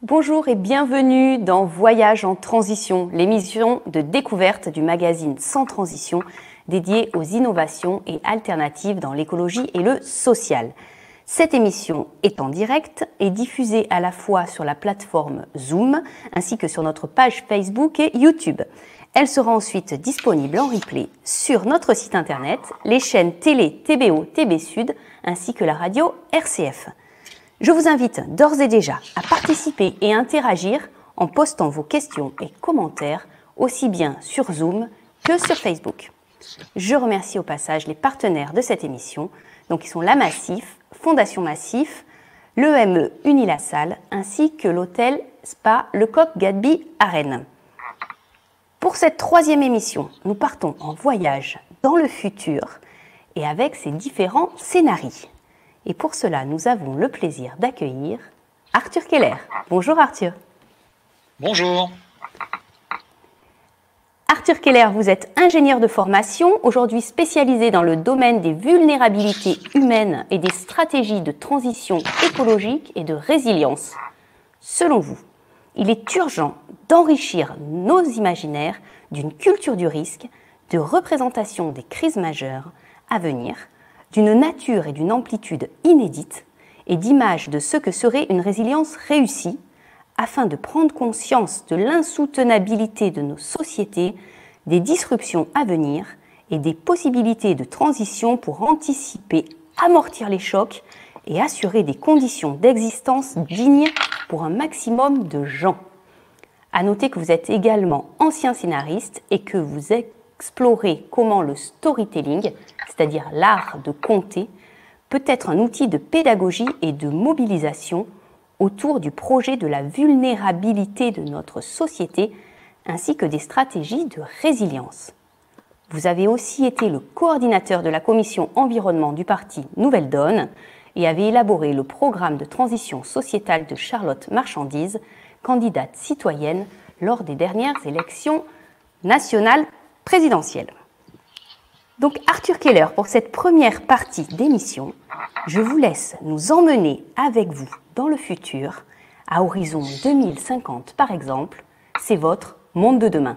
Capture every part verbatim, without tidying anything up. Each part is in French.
Bonjour et bienvenue dans Voyage en transition, l'émission de découverte du magazine Sans Transition dédiée aux innovations et alternatives dans l'écologie et le social. Cette émission est en direct et diffusée à la fois sur la plateforme Zoom ainsi que sur notre page Facebook et YouTube. Elle sera ensuite disponible en replay sur notre site internet, les chaînes télé T B O, T B Sud ainsi que la radio R C F. Je vous invite d'ores et déjà à participer et interagir en postant vos questions et commentaires aussi bien sur Zoom que sur Facebook. Je remercie au passage les partenaires de cette émission, donc qui sont la Massif, Fondation Massif, l'E M E Unilassal ainsi que l'hôtel Spa Lecoq Gadby à Rennes. Pour cette troisième émission, nous partons en voyage dans le futur et avec ses différents scénarios. Et pour cela, nous avons le plaisir d'accueillir Arthur Keller. Bonjour Arthur. Bonjour. Arthur Keller, vous êtes ingénieur de formation, aujourd'hui spécialisé dans le domaine des vulnérabilités humaines et des stratégies de transition écologique et de résilience. Selon vous, il est urgent d'enrichir nos imaginaires d'une culture du risque, de représentation des crises majeures à venir, d'une nature et d'une amplitude inédites et d'image de ce que serait une résilience réussie, afin de prendre conscience de l'insoutenabilité de nos sociétés, des disruptions à venir et des possibilités de transition pour anticiper, amortir les chocs et assurer des conditions d'existence dignes pour un maximum de gens. À noter que vous êtes également ancien scénariste et que vous explorez comment le storytelling, c'est-à-dire l'art de conter, peut être un outil de pédagogie et de mobilisation autour du projet de la vulnérabilité de notre société, ainsi que des stratégies de résilience. Vous avez aussi été le coordinateur de la commission environnement du parti Nouvelle Donne et avez élaboré le programme de transition sociétale de Charlotte Marchandise, candidate citoyenne lors des dernières élections nationales présidentielles. Donc Arthur Keller, pour cette première partie d'émission, je vous laisse nous emmener avec vous dans le futur, à horizon deux mille cinquante par exemple. C'est votre monde de demain.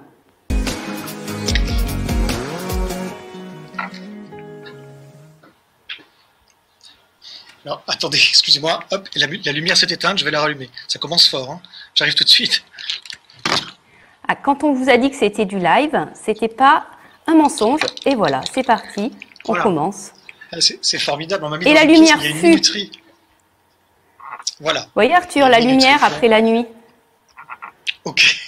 Alors, attendez, excusez-moi, hop, la, la lumière s'est éteinte, je vais la rallumer. Ça commence fort, hein. J'arrive tout de suite. Ah, quand on vous a dit que c'était du live, c'était pas un mensonge, et voilà, c'est parti, on voilà. commence. C'est formidable, on m'a mis et dans la une lumière pièce, il y a une fut. minuterie. Voilà. Vous voyez Arthur, la lumière après la nuit. Ok.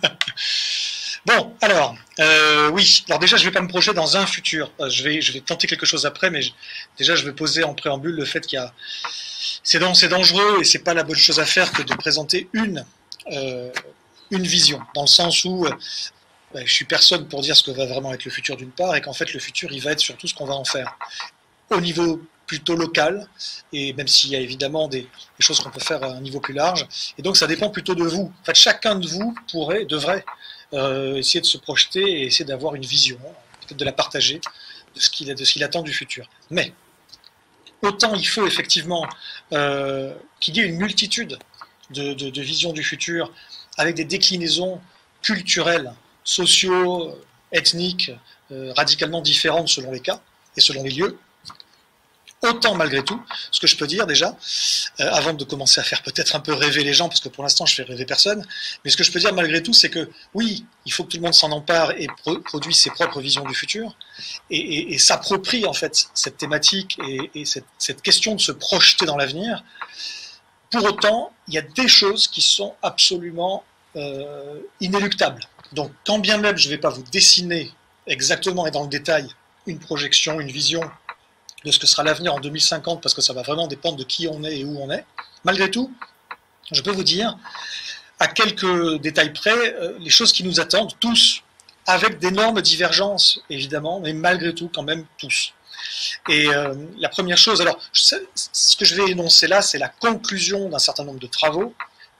Bon, alors, euh, oui, alors déjà je ne vais pas me projeter dans un futur, je vais, je vais tenter quelque chose après, mais je, déjà je vais poser en préambule le fait qu'il y a, c'est dangereux et c'est pas la bonne chose à faire que de présenter une, euh, une vision, dans le sens où euh, bah, je suis personne pour dire ce que va vraiment être le futur d'une part, et qu'en fait le futur il va être surtout ce qu'on va en faire, au niveau plutôt local, et même s'il y a évidemment des, des choses qu'on peut faire à un niveau plus large, et donc ça dépend plutôt de vous. En fait, chacun de vous pourrait, devrait euh, essayer de se projeter et essayer d'avoir une vision, peut-être de la partager, de ce qu'il de ce qu'il attend du futur. Mais, autant il faut effectivement euh, qu'il y ait une multitude de, de, de visions du futur, avec des déclinaisons culturelles, sociaux, ethniques, euh, radicalement différentes selon les cas et selon les lieux, autant malgré tout, ce que je peux dire déjà, euh, avant de commencer à faire peut-être un peu rêver les gens, parce que pour l'instant je fais rêver personne, mais ce que je peux dire malgré tout, c'est que oui, il faut que tout le monde s'en empare et pro produise ses propres visions du futur, et, et, et s'approprie en fait cette thématique et, et cette, cette question de se projeter dans l'avenir. Pour autant, il y a des choses qui sont absolument euh, inéluctables. Donc quand bien même je ne vais pas vous dessiner exactement et dans le détail une projection, une vision de ce que sera l'avenir en deux mille cinquante, parce que ça va vraiment dépendre de qui on est et où on est. Malgré tout, je peux vous dire, à quelques détails près, euh, les choses qui nous attendent, tous, avec d'énormes divergences, évidemment, mais malgré tout, quand même, tous. Et euh, la première chose, alors, je sais, ce que je vais énoncer là, c'est la conclusion d'un certain nombre de travaux,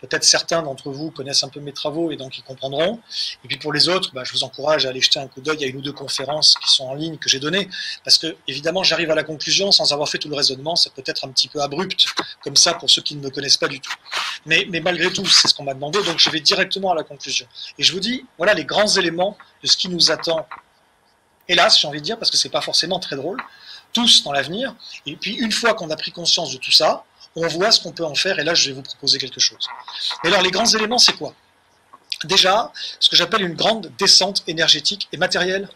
peut-être certains d'entre vous connaissent un peu mes travaux et donc ils comprendront. Et puis pour les autres, bah, je vous encourage à aller jeter un coup d'œil à une ou deux conférences qui sont en ligne que j'ai données, parce que évidemment j'arrive à la conclusion sans avoir fait tout le raisonnement, ça peut être un petit peu abrupt comme ça pour ceux qui ne me connaissent pas du tout. Mais, mais malgré tout, c'est ce qu'on m'a demandé, donc je vais directement à la conclusion. Et je vous dis, voilà les grands éléments de ce qui nous attend, hélas j'ai envie de dire, parce que c'est pas forcément très drôle, tous dans l'avenir. Et puis une fois qu'on a pris conscience de tout ça, on voit ce qu'on peut en faire, et là je vais vous proposer quelque chose. Et alors les grands éléments, c'est quoi? Déjà, ce que j'appelle une grande descente énergétique et matérielle,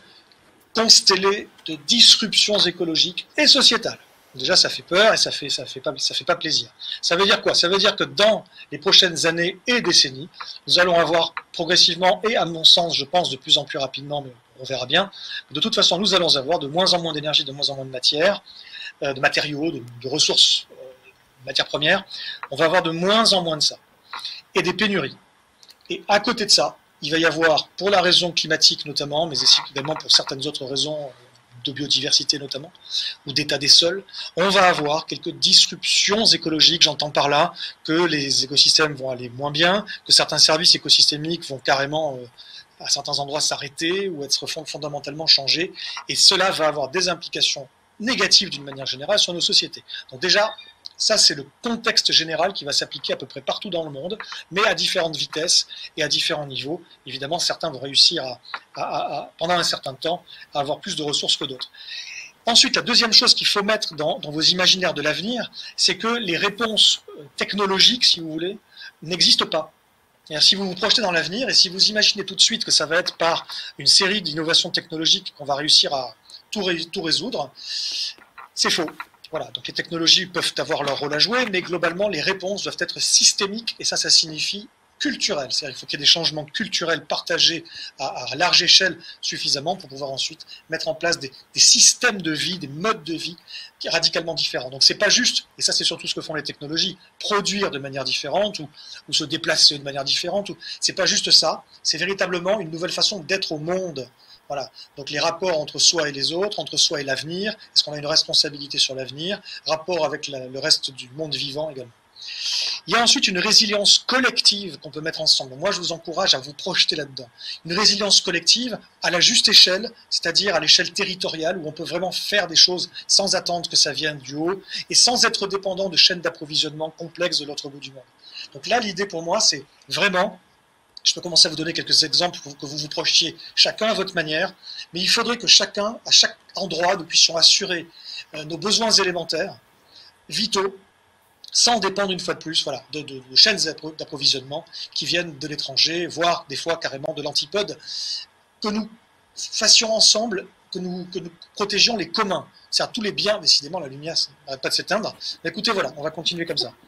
constellée de disruptions écologiques et sociétales. Déjà, ça fait peur et ça fait, ça fait pas, ça fait pas plaisir. Ça veut dire quoi? Ça veut dire que dans les prochaines années et décennies, nous allons avoir progressivement, et à mon sens, je pense de plus en plus rapidement, mais on verra bien, de toute façon, nous allons avoir de moins en moins d'énergie, de moins en moins de matière, euh, de matériaux, de, de ressources, euh, de matières premières. On va avoir de moins en moins de ça. Et des pénuries. Et à côté de ça, il va y avoir, pour la raison climatique notamment, mais aussi également pour certaines autres raisons de biodiversité notamment, ou d'état des sols, on va avoir quelques disruptions écologiques. J'entends par là que les écosystèmes vont aller moins bien, que certains services écosystémiques vont carrément, euh, à certains endroits, s'arrêter ou être fondamentalement changés. Et cela va avoir des implications négatives d'une manière générale sur nos sociétés. Donc déjà, ça, c'est le contexte général qui va s'appliquer à peu près partout dans le monde, mais à différentes vitesses et à différents niveaux. Évidemment, certains vont réussir, à, à, à, pendant un certain temps, à avoir plus de ressources que d'autres. Ensuite, la deuxième chose qu'il faut mettre dans, dans vos imaginaires de l'avenir, c'est que les réponses technologiques, si vous voulez, n'existent pas. Et si vous vous projetez dans l'avenir, et si vous imaginez tout de suite que ça va être par une série d'innovations technologiques qu'on va réussir à tout, ré, tout résoudre, c'est faux. Voilà, donc les technologies peuvent avoir leur rôle à jouer, mais globalement, les réponses doivent être systémiques, et ça, ça signifie culturel. C'est-à-dire qu'il faut qu'il y ait des changements culturels partagés à, à large échelle suffisamment pour pouvoir ensuite mettre en place des, des systèmes de vie, des modes de vie radicalement différents. Donc c'est pas juste, et ça c'est surtout ce que font les technologies, produire de manière différente ou, ou se déplacer de manière différente. C'est pas juste ça, c'est véritablement une nouvelle façon d'être au monde. Voilà. Donc les rapports entre soi et les autres, entre soi et l'avenir, est-ce qu'on a une responsabilité sur l'avenir, rapport avec la, le reste du monde vivant également. Il y a ensuite une résilience collective qu'on peut mettre ensemble. Moi, je vous encourage à vous projeter là-dedans. Une résilience collective à la juste échelle, c'est-à-dire à l'échelle territoriale, où on peut vraiment faire des choses sans attendre que ça vienne du haut et sans être dépendant de chaînes d'approvisionnement complexes de l'autre bout du monde. Donc là, l'idée pour moi, c'est vraiment... Je peux commencer à vous donner quelques exemples pour que vous vous projetiez chacun à votre manière, mais il faudrait que chacun, à chaque endroit, nous puissions assurer euh, nos besoins élémentaires, vitaux, sans dépendre une fois de plus voilà, de, de, de chaînes d'approvisionnement qui viennent de l'étranger, voire des fois carrément de l'antipode, que nous fassions ensemble, que nous, que nous protégions les communs, c'est-à-dire tous les biens. Décidément, la lumière n'arrête pas de s'éteindre. Mais écoutez, voilà, on va continuer comme ça.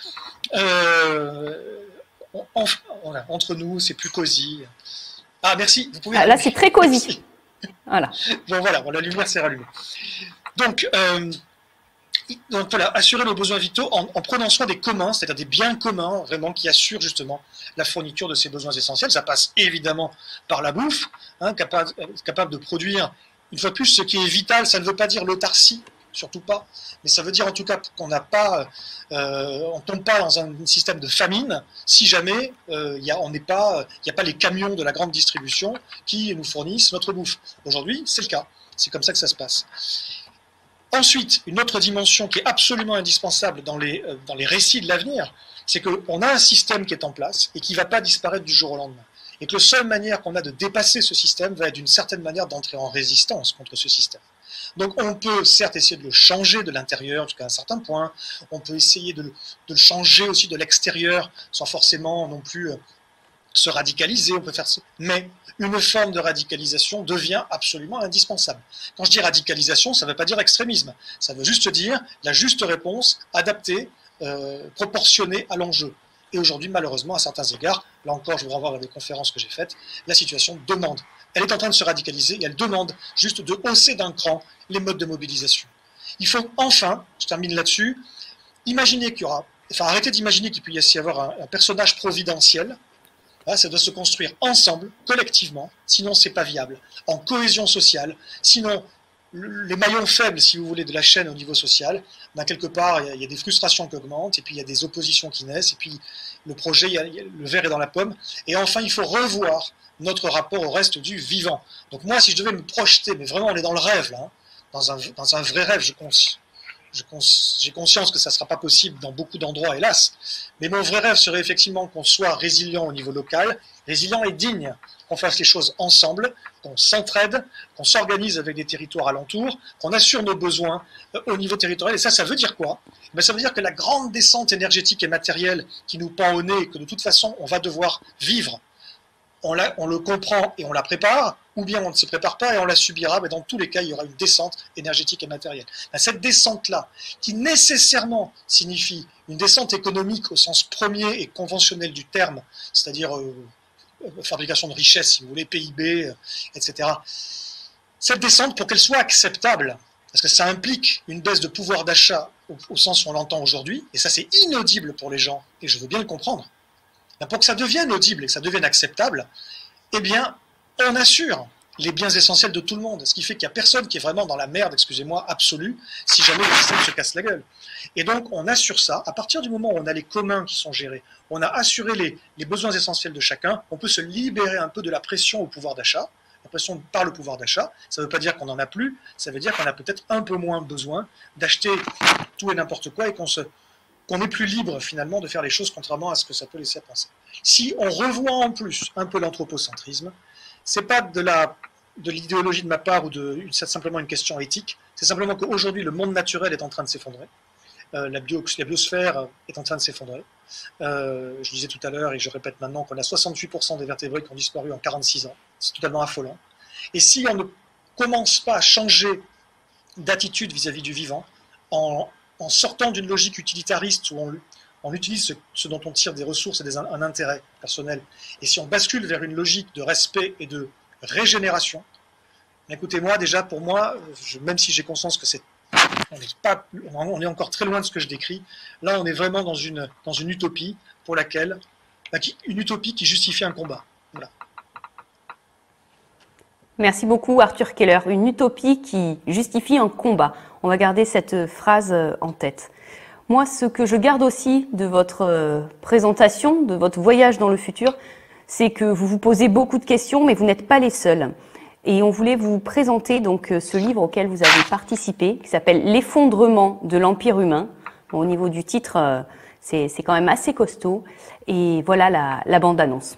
Euh... On, on, entre nous, c'est plus cosy. Ah, merci. Vous pouvez ah, là, c'est très cosy. Voilà. Bon, voilà, bon, la lumière s'est rallumée. Donc, euh, donc, voilà, assurer nos besoins vitaux en, en prenant soin des communs, c'est-à-dire des biens communs, vraiment, qui assurent justement la fourniture de ces besoins essentiels. Ça passe évidemment par la bouffe, hein, capable, capable de produire, une fois de plus, ce qui est vital. Ça ne veut pas dire l'autarcie, surtout pas, mais ça veut dire en tout cas qu'on n'a pas, euh, on tombe pas dans un système de famine si jamais euh, y a, on n'est pas, il n'y a pas les camions de la grande distribution qui nous fournissent notre bouffe. Aujourd'hui, c'est le cas. C'est comme ça que ça se passe. Ensuite, une autre dimension qui est absolument indispensable dans les, euh, dans les récits de l'avenir, c'est qu'on a un système qui est en place et qui ne va pas disparaître du jour au lendemain. Et que la seule manière qu'on a de dépasser ce système va être d'une certaine manière d'entrer en résistance contre ce système. Donc on peut certes essayer de le changer de l'intérieur jusqu'à un certain point, on peut essayer de le, de le changer aussi de l'extérieur sans forcément non plus se radicaliser, on peut faire ça. Mais une forme de radicalisation devient absolument indispensable. Quand je dis radicalisation, ça ne veut pas dire extrémisme, ça veut juste dire la juste réponse adaptée, euh, proportionnée à l'enjeu. Et aujourd'hui, malheureusement, à certains égards, là encore, je vous renvoie vers des conférences que j'ai faites, la situation demande. Elle est en train de se radicaliser et elle demande juste de hausser d'un cran les modes de mobilisation. Il faut enfin, je termine là-dessus, imaginer qu'il y aura, enfin arrêter d'imaginer qu'il peut y avoir un, un personnage providentiel. Là, ça doit se construire ensemble, collectivement, sinon c'est pas viable. En cohésion sociale, sinon les maillons faibles, si vous voulez, de la chaîne au niveau social, ben, quelque part, il y, a, il y a des frustrations qui augmentent, et puis il y a des oppositions qui naissent, et puis le projet, il y a, il y a, le verre est dans la pomme. Et enfin, il faut revoir notre rapport au reste du vivant. Donc moi, si je devais me projeter, mais vraiment, on est dans le rêve, là, hein, dans, un, dans un vrai rêve, je pense. J'ai conscience que ça ne sera pas possible dans beaucoup d'endroits, hélas. Mais mon vrai rêve serait effectivement qu'on soit résilient au niveau local, résilient et digne, qu'on fasse les choses ensemble, qu'on s'entraide, qu'on s'organise avec des territoires alentours, qu'on assure nos besoins au niveau territorial. Et ça, ça veut dire quoi? Ben, ça veut dire que la grande descente énergétique et matérielle qui nous pend au nez, que de toute façon, on va devoir vivre, on, la, on le comprend et on la prépare, ou bien on ne se prépare pas et on la subira, mais dans tous les cas, il y aura une descente énergétique et matérielle. Ben, cette descente-là, qui nécessairement signifie une descente économique au sens premier et conventionnel du terme, c'est-à-dire euh, fabrication de richesses, si vous voulez, P I B, euh, et cetera. Cette descente, pour qu'elle soit acceptable, parce que ça implique une baisse de pouvoir d'achat au, au sens où on l'entend aujourd'hui, et ça c'est inaudible pour les gens, et je veux bien le comprendre, ben, pour que ça devienne audible et que ça devienne acceptable, eh bien, on assure les biens essentiels de tout le monde, ce qui fait qu'il n'y a personne qui est vraiment dans la merde, excusez-moi, absolue, si jamais le système se casse la gueule. Et donc, on assure ça, à partir du moment où on a les communs qui sont gérés, on a assuré les, les besoins essentiels de chacun, on peut se libérer un peu de la pression au pouvoir d'achat, la pression par le pouvoir d'achat, ça ne veut pas dire qu'on n'en a plus, ça veut dire qu'on a peut-être un peu moins besoin d'acheter tout et n'importe quoi et qu'on se... qu'on est plus libre finalement de faire les choses contrairement à ce que ça peut laisser à penser. Si on revoit en plus un peu l'anthropocentrisme, c'est pas de la de l'idéologie de ma part ou de c'est simplement une question éthique, c'est simplement qu'aujourd'hui le monde naturel est en train de s'effondrer, euh, la, bio, la biosphère est en train de s'effondrer. Euh, je disais tout à l'heure et je répète maintenant qu'on a soixante-huit pour cent des vertébrés qui ont disparu en quarante-six ans, c'est totalement affolant. Et si on ne commence pas à changer d'attitude vis-à-vis du vivant, en, en sortant d'une logique utilitariste où on, on utilise ce, ce dont on tire des ressources et des, un intérêt personnel, et si on bascule vers une logique de respect et de régénération, écoutez-moi, déjà pour moi, je, même si j'ai conscience que c'est on est, pas, on est encore très loin de ce que je décris, là on est vraiment dans une, dans une utopie pour laquelle, une utopie qui justifie un combat. Voilà. Merci beaucoup Arthur Keller, une utopie qui justifie un combat. On va garder cette phrase en tête. Moi, ce que je garde aussi de votre présentation, de votre voyage dans le futur, c'est que vous vous posez beaucoup de questions, mais vous n'êtes pas les seuls. Et on voulait vous présenter donc ce livre auquel vous avez participé, qui s'appelle « L'effondrement de l'Empire humain ». Bon, au niveau du titre, c'est quand même assez costaud. Et voilà la, la bande-annonce.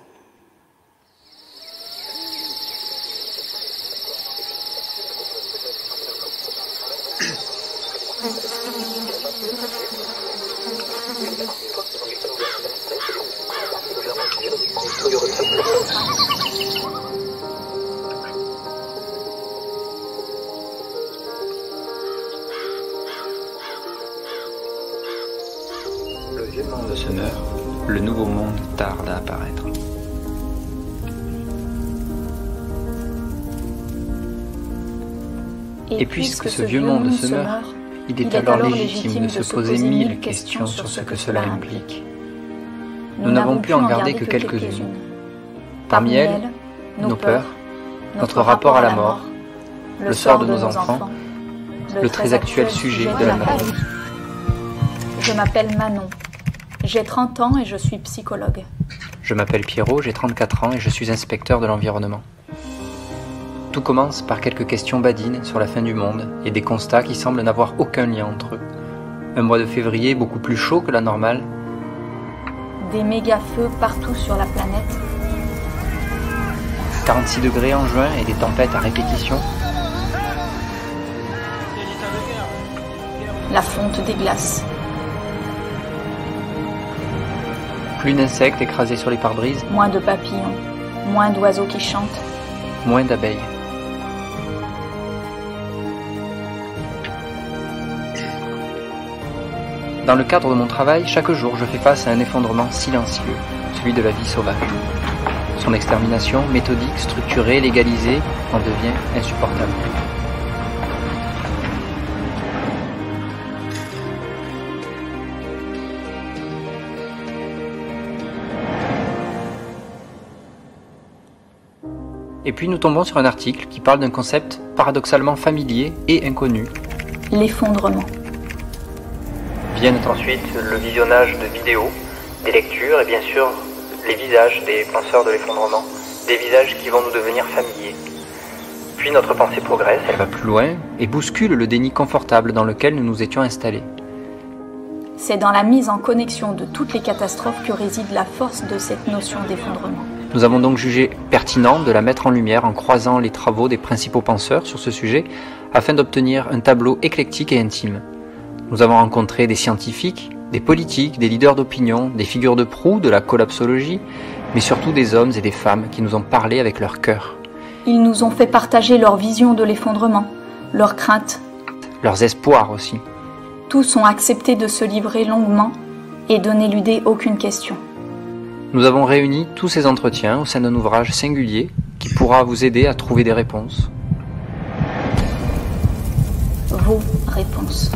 Le vieux monde se meurt, le nouveau monde tarde à apparaître. Et puisque ce vieux monde se meurt, il est alors légitime de se poser mille questions sur ce que cela implique. Nous n'avons pu en garder que quelques-unes. Parmi elles, nos peurs, notre rapport à la mort, le sort de nos enfants, le très actuel sujet de la maladie. Je m'appelle Manon, j'ai trente ans et je suis psychologue. Je m'appelle Pierrot, j'ai trente-quatre ans et je suis inspecteur de l'environnement. Tout commence par quelques questions badines sur la fin du monde et des constats qui semblent n'avoir aucun lien entre eux. Un mois de février beaucoup plus chaud que la normale. Des méga-feux partout sur la planète. quarante-six degrés en juin et des tempêtes à répétition. La fonte des glaces. Plus d'insectes écrasés sur les pare-brises. Moins de papillons, moins d'oiseaux qui chantent. Moins d'abeilles. Dans le cadre de mon travail, chaque jour, je fais face à un effondrement silencieux, celui de la vie sauvage. Son extermination, méthodique, structurée, légalisée, en devient insupportable. Et puis nous tombons sur un article qui parle d'un concept paradoxalement familier et inconnu. L'effondrement. Viennent ensuite le visionnage de vidéos, des lectures et bien sûr les visages des penseurs de l'effondrement, des visages qui vont nous devenir familiers. Puis notre pensée progresse, elle va plus loin et bouscule le déni confortable dans lequel nous nous étions installés. C'est dans la mise en connexion de toutes les catastrophes que réside la force de cette notion d'effondrement. Nous avons donc jugé pertinent de la mettre en lumière en croisant les travaux des principaux penseurs sur ce sujet afin d'obtenir un tableau éclectique et intime. Nous avons rencontré des scientifiques, des politiques, des leaders d'opinion, des figures de proue de la collapsologie, mais surtout des hommes et des femmes qui nous ont parlé avec leur cœur. Ils nous ont fait partager leur vision de l'effondrement, leurs craintes, leurs espoirs aussi. Tous ont accepté de se livrer longuement et de n'éluder aucune question. Nous avons réuni tous ces entretiens au sein d'un ouvrage singulier qui pourra vous aider à trouver des réponses. Vos réponses.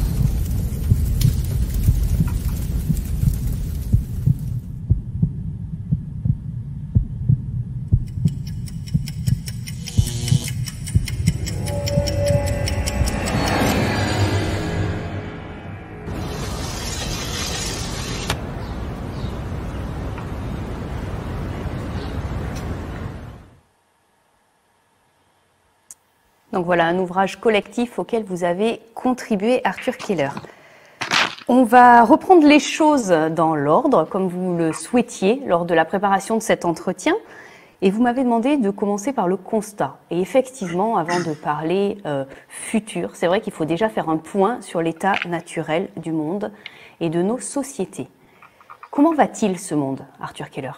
Donc voilà un ouvrage collectif auquel vous avez contribué, Arthur Keller. On va reprendre les choses dans l'ordre, comme vous le souhaitiez lors de la préparation de cet entretien. Et vous m'avez demandé de commencer par le constat. Et effectivement, avant de parler euh, futur, c'est vrai qu'il faut déjà faire un point sur l'état naturel du monde et de nos sociétés. Comment va-t-il ce monde, Arthur Keller?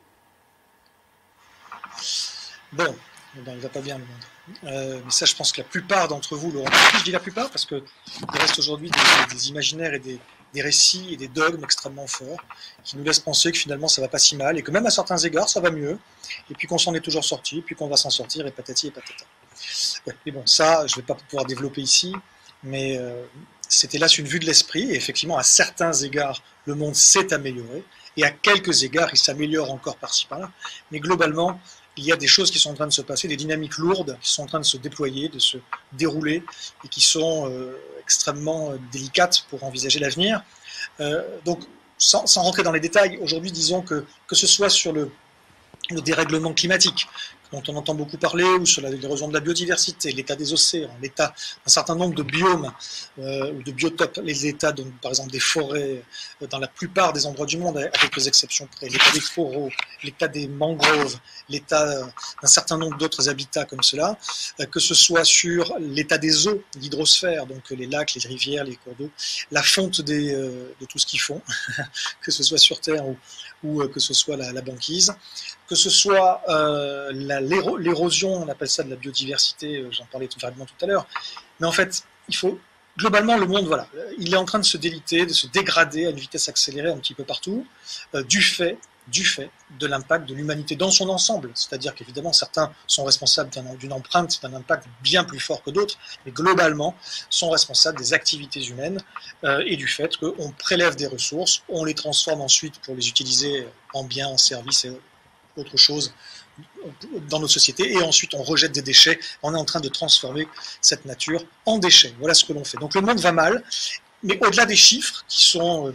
Bon, eh ben, il ne va pas bien le monde. Euh, mais ça, je pense que la plupart d'entre vous l'auront compris. Je dis la plupart parce qu'il reste aujourd'hui des, des imaginaires et des, des récits et des dogmes extrêmement forts qui nous laissent penser que finalement ça va pas si mal et que même à certains égards ça va mieux et puis qu'on s'en est toujours sorti, puis qu'on va s'en sortir et patati et patata. Ouais, mais bon, ça, je ne vais pas pouvoir développer ici, mais euh, c'était là une vue de l'esprit et effectivement à certains égards le monde s'est amélioré et à quelques égards il s'améliore encore par-ci par-là, mais globalement il y a des choses qui sont en train de se passer, des dynamiques lourdes qui sont en train de se déployer, de se dérouler et qui sont euh, extrêmement délicates pour envisager l'avenir. Euh, donc, sans, sans rentrer dans les détails, aujourd'hui, disons que que ce soit sur le, le dérèglement climatique, dont on entend beaucoup parler, ou sur l'érosion de la biodiversité, l'état des océans, l'état d'un certain nombre de biomes euh, ou de biotopes, les états, donc, par exemple, des forêts euh, dans la plupart des endroits du monde, à quelques exceptions près, l'état des coraux, l'état des mangroves, l'état euh, d'un certain nombre d'autres habitats comme cela, euh, que ce soit sur l'état des eaux, l'hydrosphère, donc les lacs, les rivières, les cours d'eau, la fonte des, euh, de tout ce qu'ils font, que ce soit sur Terre ou, ou euh, que ce soit la, la banquise, que ce soit euh, l'érosion, on appelle ça de la biodiversité, j'en parlais tout vaguement tout à l'heure, mais en fait, il faut, globalement, le monde, voilà, il est en train de se déliter, de se dégrader à une vitesse accélérée un petit peu partout, euh, du fait, du fait de l'impact de l'humanité dans son ensemble, c'est-à-dire qu'évidemment, certains sont responsables d'une empreinte, d'un impact bien plus fort que d'autres, mais globalement, sont responsables des activités humaines euh, et du fait qu'on prélève des ressources, on les transforme ensuite pour les utiliser en biens, en services et autre chose dans notre société, et ensuite on rejette des déchets. On est en train de transformer cette nature en déchets. Voilà ce que l'on fait. Donc le monde va mal, mais au-delà des chiffres qui sont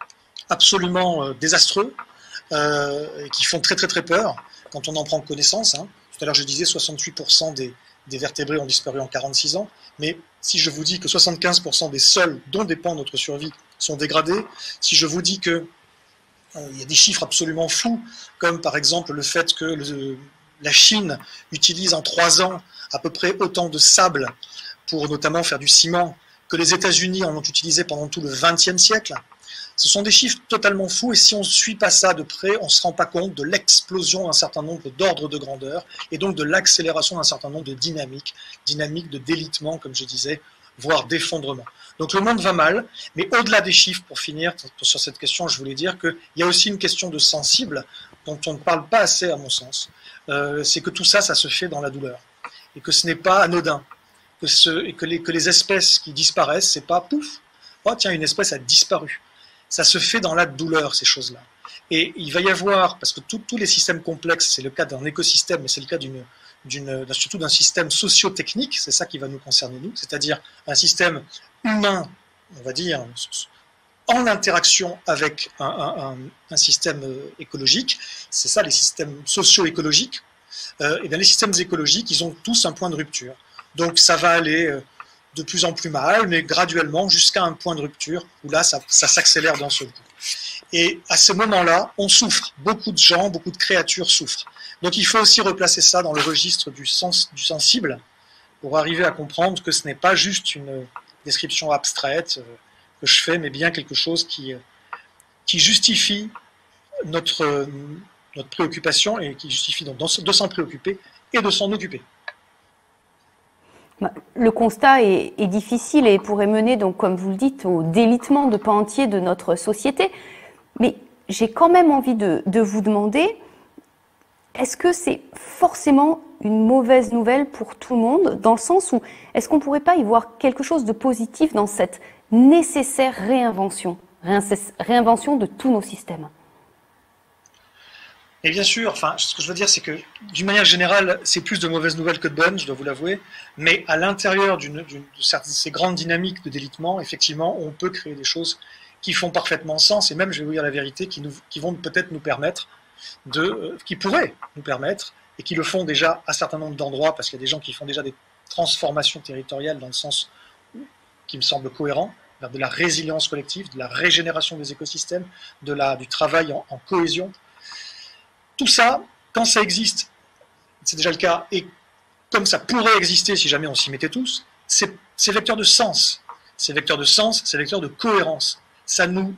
absolument désastreux, euh, et qui font très très très peur quand on en prend connaissance, hein. Tout à l'heure je disais soixante-huit pour cent des, des vertébrés ont disparu en quarante-six ans, mais si je vous dis que soixante-quinze pour cent des sols dont dépend notre survie sont dégradés, si je vous dis que il y a des chiffres absolument fous, comme par exemple le fait que le, la Chine utilise en trois ans à peu près autant de sable pour notamment faire du ciment que les États-Unis en ont utilisé pendant tout le vingtième siècle. Ce sont des chiffres totalement fous et si on ne suit pas ça de près, on ne se rend pas compte de l'explosion d'un certain nombre d'ordres de grandeur et donc de l'accélération d'un certain nombre de dynamiques, dynamiques de délitement, comme je disais, voire d'effondrement. Donc le monde va mal, mais au-delà des chiffres, pour finir sur cette question, je voulais dire qu'il y a aussi une question de sensible dont on ne parle pas assez à mon sens. Euh, c'est que tout ça, ça se fait dans la douleur. Et que ce n'est pas anodin. Que, ce, et que, les, que les espèces qui disparaissent, c'est pas pouf, oh tiens, une espèce a disparu. Ça se fait dans la douleur, ces choses-là. Et il va y avoir, parce que tous les systèmes complexes, c'est le cas d'un écosystème, mais c'est le cas d'une d'une, surtout d'un système socio-technique, c'est ça qui va nous concerner nous, c'est-à-dire un système humain, on va dire, en interaction avec un, un, un système écologique. C'est ça les systèmes socio-écologiques. Euh, et bien les systèmes écologiques, ils ont tous un point de rupture. Donc ça va aller de plus en plus mal, mais graduellement jusqu'à un point de rupture où là, ça, ça s'accélère d'un seul coup. Et à ce moment-là, on souffre. Beaucoup de gens, beaucoup de créatures souffrent. Donc il faut aussi replacer ça dans le registre du, sens, du sensible pour arriver à comprendre que ce n'est pas juste une description abstraite que je fais, mais bien quelque chose qui, qui justifie notre, notre préoccupation et qui justifie donc de s'en préoccuper et de s'en occuper. Le constat est, est difficile et pourrait mener, donc, comme vous le dites, au délitement de pans entiers de notre société. Mais j'ai quand même envie de, de vous demander, est-ce que c'est forcément une mauvaise nouvelle pour tout le monde, dans le sens où est-ce qu'on ne pourrait pas y voir quelque chose de positif dans cette nécessaire réinvention, réinvention de tous nos systèmes? Et bien sûr, enfin, ce que je veux dire, c'est que d'une manière générale, c'est plus de mauvaises nouvelles que de bonnes, je dois vous l'avouer, mais à l'intérieur d'une, d'une, de ces grandes dynamiques de délitement, effectivement, on peut créer des choses qui font parfaitement sens, et même, je vais vous dire la vérité, qui, nous, qui vont peut-être nous permettre, de, euh, qui pourraient nous permettre, et qui le font déjà à un certain nombre d'endroits, parce qu'il y a des gens qui font déjà des transformations territoriales dans le sens qui me semble cohérent, vers de la résilience collective, de la régénération des écosystèmes, de la, du travail en, en cohésion. Tout ça, quand ça existe, c'est déjà le cas, et comme ça pourrait exister si jamais on s'y mettait tous, c'est, c'est vecteur de sens. C'est vecteur de sens, c'est vecteur de cohérence. Ça nous,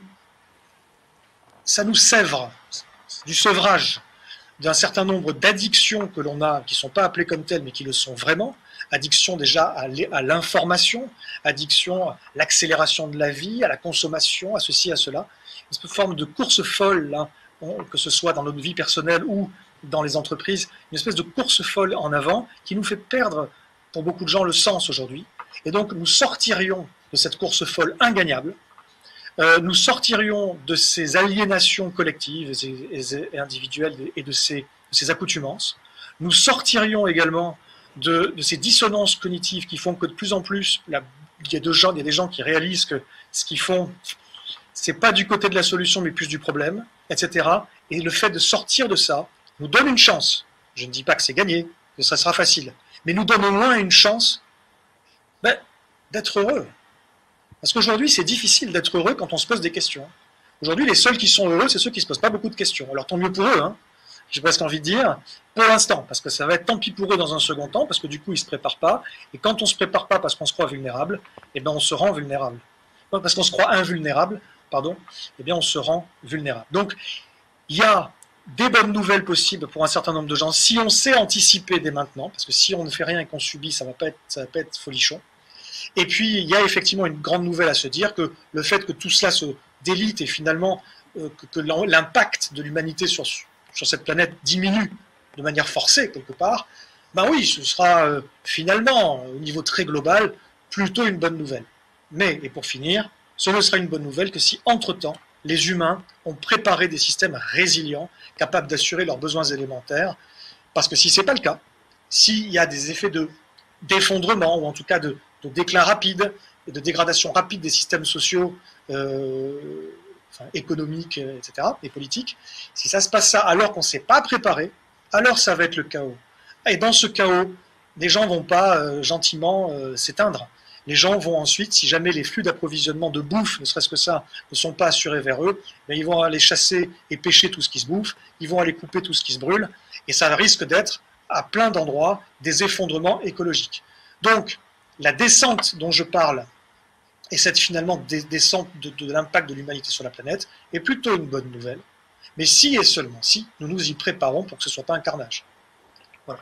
ça nous sèvre, du sevrage d'un certain nombre d'addictions que l'on a, qui ne sont pas appelées comme telles, mais qui le sont vraiment. Addiction déjà à l'information, addiction à l'accélération de la vie, à la consommation, à ceci, à cela. Une forme de course folle, là, que ce soit dans notre vie personnelle ou dans les entreprises, une espèce de course folle en avant qui nous fait perdre, pour beaucoup de gens, le sens aujourd'hui. Et donc, nous sortirions de cette course folle ingagnable, euh, nous sortirions de ces aliénations collectives et, et, et individuelles et de ces, de ces accoutumances. Nous sortirions également de, de ces dissonances cognitives qui font que de plus en plus, là, il y a de gens, il y a des gens qui réalisent que ce qu'ils font, c'est pas du côté de la solution, mais plus du problème, et cetera. Et le fait de sortir de ça nous donne une chance. Je ne dis pas que c'est gagné, que ça sera facile, mais nous donne au moins une chance ben, d'être heureux. Parce qu'aujourd'hui, c'est difficile d'être heureux quand on se pose des questions. Aujourd'hui, les seuls qui sont heureux, c'est ceux qui ne se posent pas beaucoup de questions. Alors tant mieux pour eux, hein. J'ai presque envie de dire, pour l'instant, parce que ça va être tant pis pour eux dans un second temps, parce que du coup, ils ne se préparent pas. Et quand on ne se prépare pas parce qu'on se croit vulnérable, eh ben, on se rend vulnérable. Non, parce qu'on se croit invulnérable, pardon, eh bien, on se rend vulnérable. Donc, il y a des bonnes nouvelles possibles pour un certain nombre de gens, si on sait anticiper dès maintenant, parce que si on ne fait rien et qu'on subit, ça ne va pas être, ça va pas être folichon. Et puis, il y a effectivement une grande nouvelle à se dire, que le fait que tout cela se délite et finalement euh, que, que l'impact de l'humanité sur, sur cette planète diminue de manière forcée, quelque part, ben oui, ce sera euh, finalement, au niveau très global, plutôt une bonne nouvelle. Mais, et pour finir, ce ne sera une bonne nouvelle que si, entre-temps, les humains ont préparé des systèmes résilients, capables d'assurer leurs besoins élémentaires, parce que si ce n'est pas le cas, s'il y a des effets de, d'effondrement, ou en tout cas de, de déclin rapide, et de dégradation rapide des systèmes sociaux, euh, enfin, économiques, et cetera, et politiques, si ça se passe ça alors qu'on ne s'est pas préparé, alors ça va être le chaos. Et dans ce chaos, les gens ne vont pas euh, gentiment euh, s'éteindre. Les gens vont ensuite, si jamais les flux d'approvisionnement de bouffe, ne serait-ce que ça, ne sont pas assurés vers eux, bien ils vont aller chasser et pêcher tout ce qui se bouffe, ils vont aller couper tout ce qui se brûle, et ça risque d'être, à plein d'endroits, des effondrements écologiques. Donc, la descente dont je parle, et cette finalement descente de, de l'impact de l'humanité sur la planète, est plutôt une bonne nouvelle. Mais si et seulement si, nous nous y préparons pour que ce ne soit pas un carnage. Voilà.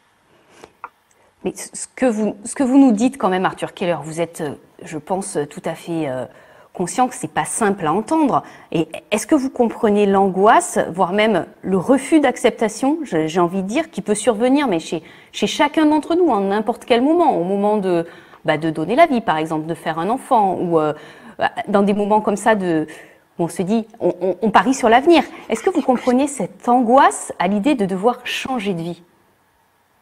Mais ce que, vous, ce que vous nous dites quand même, Arthur Keller, vous êtes, je pense, tout à fait euh, conscient que ce n'est pas simple à entendre. Et est-ce que vous comprenez l'angoisse, voire même le refus d'acceptation, j'ai envie de dire, qui peut survenir, mais chez, chez chacun d'entre nous, à n'importe quel moment, au moment de, bah, de donner la vie, par exemple, de faire un enfant, ou euh, dans des moments comme ça de, où on se dit, on, on, on parie sur l'avenir. Est-ce que vous comprenez cette angoisse à l'idée de devoir changer de vie ?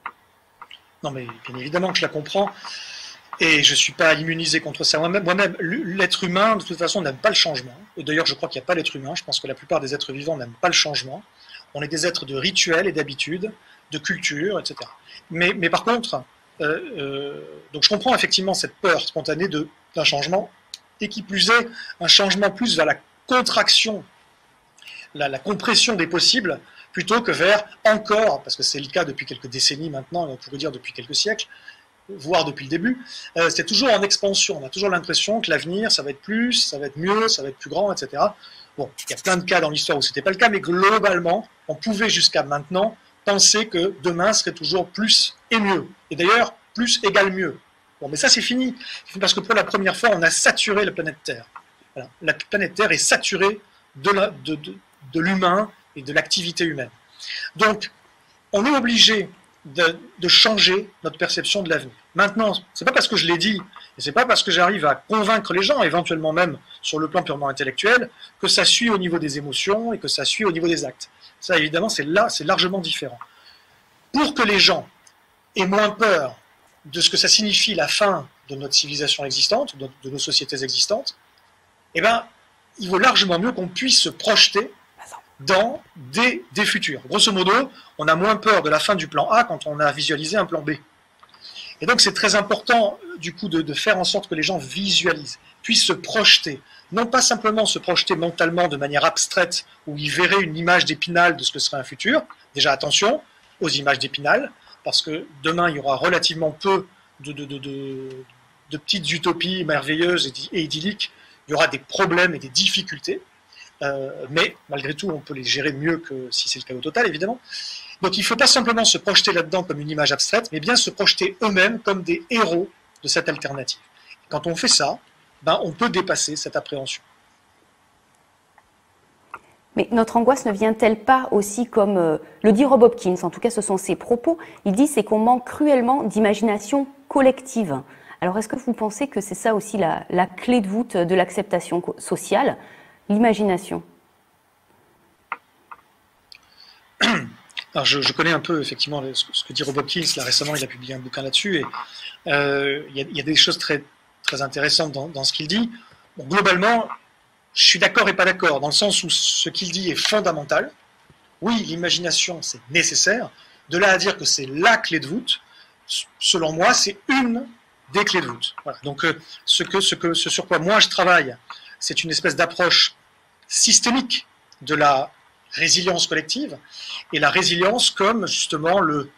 non mais bien évidemment que je la comprends, et je ne suis pas immunisé contre ça. Moi-même, moi-même, l'être humain, de toute façon, n'aime pas le changement. Et d'ailleurs, je crois qu'il n'y a pas l'être humain. Je pense que la plupart des êtres vivants n'aiment pas le changement. On est des êtres de rituels et d'habitudes, de culture, et cetera. Mais, mais par contre, euh, euh, donc je comprends effectivement cette peur spontanée de, d'un changement, et qui plus est, un changement plus vers la contraction, la, la compression des possibles, plutôt que vers encore, parce que c'est le cas depuis quelques décennies maintenant, et on pourrait dire depuis quelques siècles, voire depuis le début, euh, c'est toujours en expansion. On a toujours l'impression que l'avenir, ça va être plus, ça va être mieux, ça va être plus grand, et cetera. Bon, il y a plein de cas dans l'histoire où ce n'était pas le cas, mais globalement, on pouvait jusqu'à maintenant penser que demain serait toujours plus et mieux. Et d'ailleurs, plus égale mieux. Bon, mais ça, c'est fini. Parce que pour la première fois, on a saturé la planète Terre. Voilà. La planète Terre est saturée de, la, de, de, de l'humain et de l'activité humaine. Donc, on est obligé De, de changer notre perception de l'avenir. Maintenant, c'est pas parce que je l'ai dit, et c'est pas parce que j'arrive à convaincre les gens, éventuellement même sur le plan purement intellectuel, que ça suit au niveau des émotions et que ça suit au niveau des actes. Ça, évidemment, c'est là, c'est largement différent. Pour que les gens aient moins peur de ce que ça signifie la fin de notre civilisation existante, de, de nos sociétés existantes, eh ben, il vaut largement mieux qu'on puisse se projeter dans des, des futurs. Grosso modo, on a moins peur de la fin du plan A quand on a visualisé un plan B. Et donc c'est très important du coup de, de faire en sorte que les gens visualisent, puissent se projeter, non pas simplement se projeter mentalement de manière abstraite où ils verraient une image d'Épinal de ce que serait un futur. Déjà attention aux images d'Épinal, parce que demain il y aura relativement peu de, de, de, de, de petites utopies merveilleuses et idylliques, il y aura des problèmes et des difficultés. Euh, mais malgré tout, on peut les gérer mieux que si c'est le cas au total, évidemment. Donc il ne faut pas simplement se projeter là-dedans comme une image abstraite, mais bien se projeter eux-mêmes comme des héros de cette alternative. Et quand on fait ça, ben, on peut dépasser cette appréhension. Mais notre angoisse ne vient-elle pas aussi, comme euh, le dit Rob Hopkins, en tout cas ce sont ses propos, il dit c'est qu'on manque cruellement d'imagination collective. Alors est-ce que vous pensez que c'est ça aussi la, la clé de voûte de l'acceptation sociale ? L'imagination. Alors je, je connais un peu effectivement ce, ce que dit Rob Hopkins. Là récemment, il a publié un bouquin là-dessus et euh, il, y a, il y a des choses très très intéressantes dans, dans ce qu'il dit. Bon, globalement, je suis d'accord et pas d'accord dans le sens où ce qu'il dit est fondamental. Oui, l'imagination c'est nécessaire. De là à dire que c'est la clé de voûte, selon moi, c'est une des clés de voûte. Voilà. Donc euh, ce que ce que ce sur quoi moi je travaille, c'est une espèce d'approche systémique de la résilience collective, et la résilience comme justement le,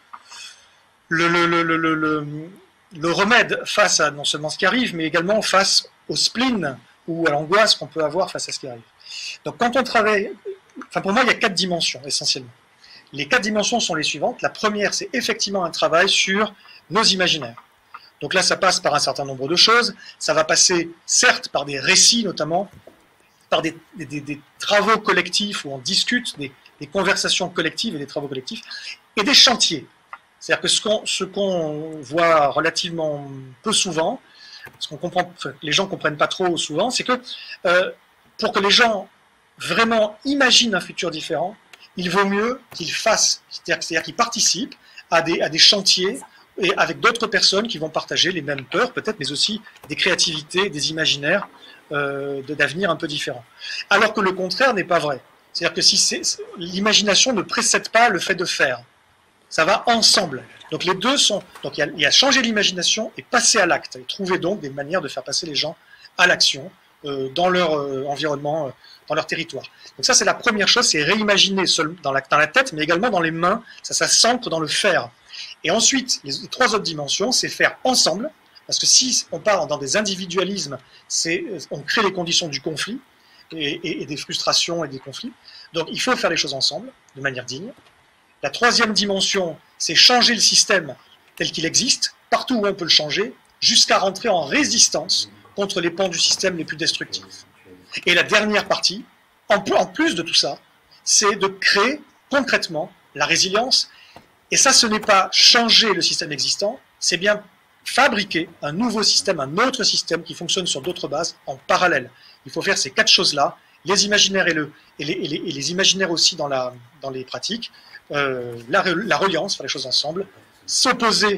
le, le, le, le, le, le remède face à non seulement ce qui arrive, mais également face au spleen ou à l'angoisse qu'on peut avoir face à ce qui arrive. Donc quand on travaille, enfin pour moi il y a quatre dimensions essentiellement. Les quatre dimensions sont les suivantes. La première, c'est effectivement un travail sur nos imaginaires. Donc là, ça passe par un certain nombre de choses. Ça va passer, certes, par des récits, notamment, par des, des, des travaux collectifs où on discute, des, des conversations collectives et des travaux collectifs, et des chantiers. C'est-à-dire que ce qu'on ce qu'on voit relativement peu souvent, ce qu'on comprend, enfin, les gens ne comprennent pas trop souvent, c'est que euh, pour que les gens vraiment imaginent un futur différent, il vaut mieux qu'ils fassent, c'est-à-dire, c'est-à-dire qu'ils participent à des, à des chantiers, et avec d'autres personnes qui vont partager les mêmes peurs, peut-être, mais aussi des créativités, des imaginaires euh, d'avenir un peu différents. Alors que le contraire n'est pas vrai. C'est-à-dire que si c'est, l'imagination ne précède pas le fait de faire. Ça va ensemble. Donc les deux sont... Donc il y a, il y a changer l'imagination et passer à l'acte. Et trouver donc des manières de faire passer les gens à l'action euh, dans leur euh, environnement, euh, dans leur territoire. Donc ça, c'est la première chose, c'est réimaginer seul, dans, la, dans la tête, mais également dans les mains. Ça, ça s'ancre dans le faire. Et ensuite, les trois autres dimensions, c'est faire ensemble, parce que si on part dans des individualismes, c'est, on crée les conditions du conflit, et, et, et des frustrations et des conflits. Donc il faut faire les choses ensemble, de manière digne. La troisième dimension, c'est changer le système tel qu'il existe, partout où on peut le changer, jusqu'à rentrer en résistance contre les pans du système les plus destructifs. Et la dernière partie, en plus de tout ça, c'est de créer concrètement la résilience. Et ça, ce n'est pas changer le système existant, c'est bien fabriquer un nouveau système, un autre système qui fonctionne sur d'autres bases en parallèle. Il faut faire ces quatre choses-là, les imaginaires et, le, et, les, et, les, et les imaginaires aussi dans, la, dans les pratiques, euh, la, la reliance, faire les choses ensemble, s'opposer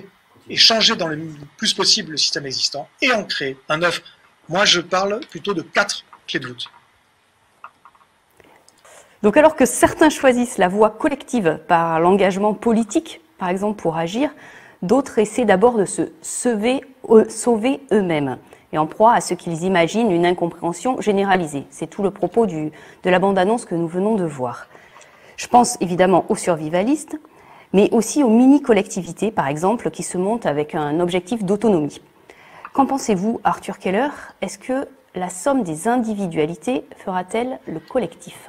et changer dans le plus possible le système existant et en créer un neuf. Moi, je parle plutôt de quatre clés de voûte. Donc alors que certains choisissent la voie collective par l'engagement politique, par exemple pour agir, d'autres essaient d'abord de se sauver, euh, sauver eux-mêmes et en proie à ce qu'ils imaginent une incompréhension généralisée. C'est tout le propos du, de la bande-annonce que nous venons de voir. Je pense évidemment aux survivalistes, mais aussi aux mini-collectivités, par exemple, qui se montent avec un objectif d'autonomie. Qu'en pensez-vous, Arthur Keller? Est-ce que la somme des individualités fera-t-elle le collectif?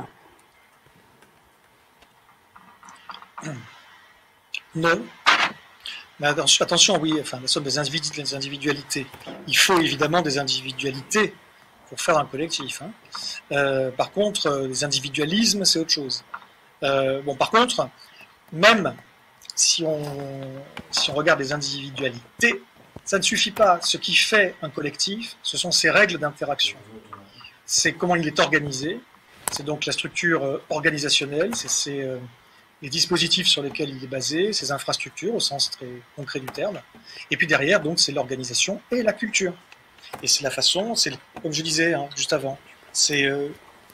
Non. Mais attention, oui, enfin, la somme des individualités. Il faut évidemment des individualités pour faire un collectif. Hein. Euh, par contre, les individualismes, c'est autre chose. Euh, bon, par contre, même si on, si on regarde les individualités, ça ne suffit pas. Ce qui fait un collectif, ce sont ses règles d'interaction. C'est comment il est organisé, c'est donc la structure organisationnelle, c'est euh, les dispositifs sur lesquels il est basé, ses infrastructures au sens très concret du terme, et puis derrière, donc, c'est l'organisation et la culture. Et c'est la façon, c'est comme je disais hein, juste avant, c'est euh,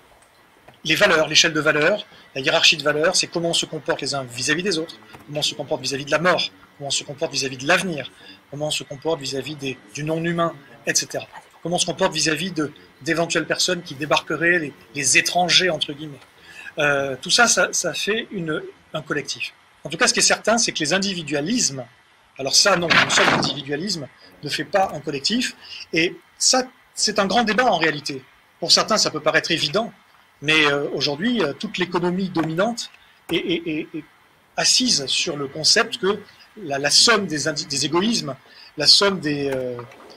les valeurs, l'échelle de valeurs, la hiérarchie de valeurs, c'est comment on se comporte les uns vis-à-vis des autres, comment on se comporte vis-à-vis de la mort, comment on se comporte vis-à-vis de l'avenir, comment on se comporte vis-à-vis des, du non-humain, et cetera. Comment on se comporte vis-à-vis de, d'éventuelles personnes qui débarqueraient, les, les étrangers, entre guillemets. Euh, tout ça, ça, ça fait une, un collectif. En tout cas, ce qui est certain, c'est que les individualismes, alors ça, non, le seul individualisme ne fait pas un collectif, et ça, c'est un grand débat en réalité. Pour certains, ça peut paraître évident, mais euh, aujourd'hui, euh, toute l'économie dominante est, est, est, est assise sur le concept que la, la somme des, des égoïsmes, la somme des... Euh,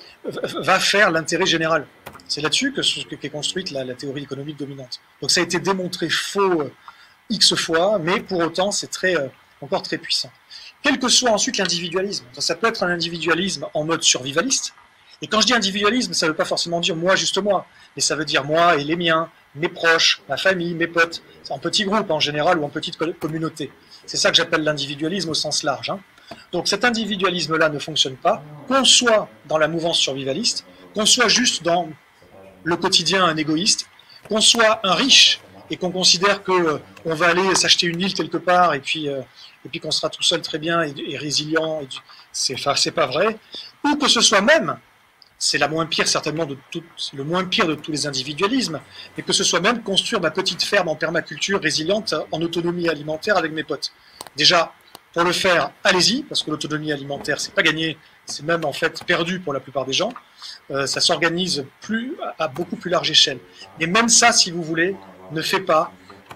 va faire l'intérêt général. C'est là-dessus que, que, qu'est construite la, la théorie économique dominante. Donc ça a été démontré faux euh, X fois, mais pour autant, c'est très, euh, encore très puissant. Quel que soit ensuite l'individualisme, ça, ça peut être un individualisme en mode survivaliste, et quand je dis individualisme, ça ne veut pas forcément dire moi, juste moi, mais ça veut dire moi et les miens, mes proches, ma famille, mes potes, en petits groupes en général ou en petite communauté. C'est ça que j'appelle l'individualisme au sens large. Hein. Donc cet individualisme-là ne fonctionne pas, qu'on soit dans la mouvance survivaliste, qu'on soit juste dans le quotidien un égoïste, qu'on soit un riche et qu'on considère qu'on euh, va aller s'acheter une île quelque part et puis, euh, et puis qu'on sera tout seul très bien et, et résilient, et c'est, enfin, c'est pas vrai, ou que ce soit même, c'est la moins pire certainement de tout, le moins pire de tous les individualismes, mais que ce soit même construire ma petite ferme en permaculture résiliente en autonomie alimentaire avec mes potes. Déjà, pour le faire, allez-y, parce que l'autonomie alimentaire, c'est pas gagné, c'est même en fait perdu pour la plupart des gens. Euh, ça s'organise plus à beaucoup plus large échelle. Mais même ça, si vous voulez, ne fait pas,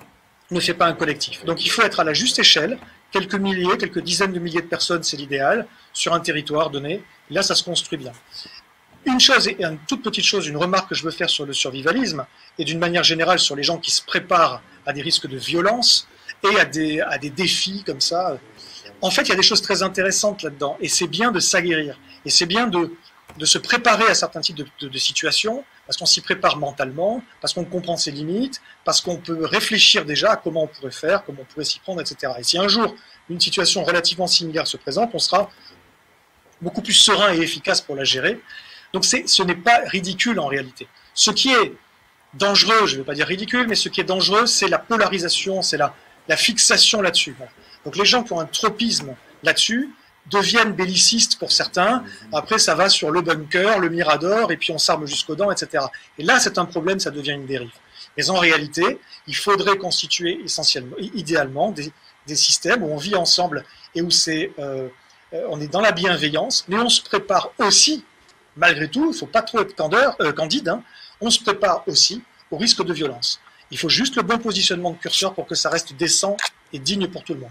ne fait pas un collectif. Donc il faut être à la juste échelle, quelques milliers, quelques dizaines de milliers de personnes, c'est l'idéal, sur un territoire donné. Et là, ça se construit bien. Une chose, et une toute petite chose, une remarque que je veux faire sur le survivalisme, et d'une manière générale sur les gens qui se préparent à des risques de violence et à des, à des défis comme ça. En fait, il y a des choses très intéressantes là-dedans, et c'est bien de s'aguerrir, et c'est bien de, de se préparer à certains types de, de, de situations, parce qu'on s'y prépare mentalement, parce qu'on comprend ses limites, parce qu'on peut réfléchir déjà à comment on pourrait faire, comment on pourrait s'y prendre, et cetera. Et si un jour, une situation relativement similaire se présente, on sera beaucoup plus serein et efficace pour la gérer. Donc ce n'est pas ridicule en réalité. Ce qui est dangereux, je ne vais pas dire ridicule, mais ce qui est dangereux, c'est la polarisation, c'est la, la fixation là-dessus. Voilà. Donc les gens qui ont un tropisme là-dessus deviennent bellicistes pour certains, après ça va sur le bunker, le mirador, et puis on s'arme jusqu'aux dents, et cetera. Et là c'est un problème, ça devient une dérive. Mais en réalité, il faudrait constituer essentiellement, idéalement, des, des systèmes où on vit ensemble et où c'est, euh, on est dans la bienveillance, mais on se prépare aussi, malgré tout, il ne faut pas trop être candeur, euh, candide, hein, on se prépare aussi au risque de violence. Il faut juste le bon positionnement de curseur pour que ça reste décent et digne pour tout le monde.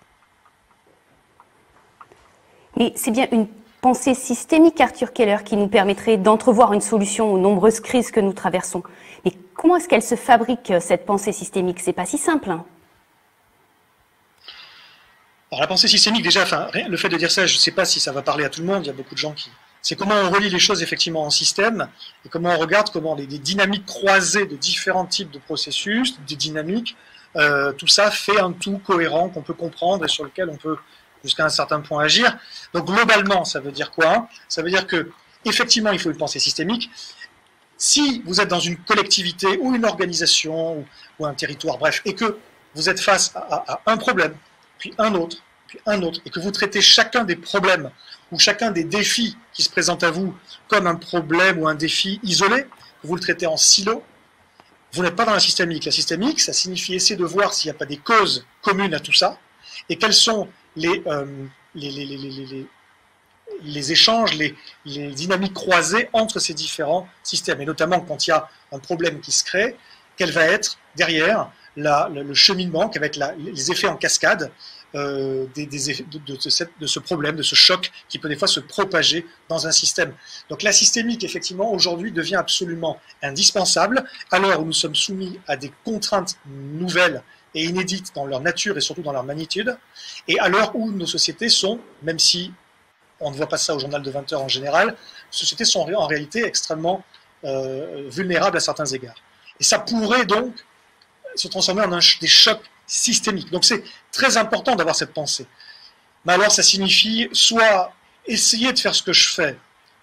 Mais c'est bien une pensée systémique, Arthur Keller, qui nous permettrait d'entrevoir une solution aux nombreuses crises que nous traversons. Mais comment est-ce qu'elle se fabrique, cette pensée systémique? C'est pas si simple. Hein. Alors la pensée systémique, déjà, enfin, le fait de dire ça, je ne sais pas si ça va parler à tout le monde, il y a beaucoup de gens qui... C'est comment on relie les choses effectivement en système, et comment on regarde comment les, les dynamiques croisées de différents types de processus, de dynamiques, euh, tout ça fait un tout cohérent qu'on peut comprendre et sur lequel on peut jusqu'à un certain point agir. Donc globalement, ça veut dire quoi? Ça veut dire que effectivement, il faut une pensée systémique. Si vous êtes dans une collectivité ou une organisation ou, ou un territoire, bref, et que vous êtes face à, à, à un problème, puis un autre, puis un autre, et que vous traitez chacun des problèmes ou chacun des défis qui se présentent à vous comme un problème ou un défi isolé, que vous le traitez en silo, vous n'êtes pas dans la systémique. La systémique, ça signifie essayer de voir s'il n'y a pas des causes communes à tout ça, et quels sont les, euh, les, les, les, les, les, les échanges, les, les dynamiques croisées entre ces différents systèmes, et notamment quand il y a un problème qui se crée, quel va être derrière la, le, le cheminement, quels vont être la, les effets en cascade euh, des, des effets de, de, de, cette, de ce problème, de ce choc qui peut des fois se propager dans un système. Donc la systémique, effectivement, aujourd'hui devient absolument indispensable, à l'heure où nous sommes soumis à des contraintes nouvelles et inédites dans leur nature et surtout dans leur magnitude, et à l'heure où nos sociétés sont, même si on ne voit pas ça au journal de vingt heures en général, les sociétés sont en réalité extrêmement euh, vulnérables à certains égards. Et ça pourrait donc se transformer en un, des chocs systémiques. Donc c'est très important d'avoir cette pensée. Mais alors ça signifie soit essayer de faire ce que je fais,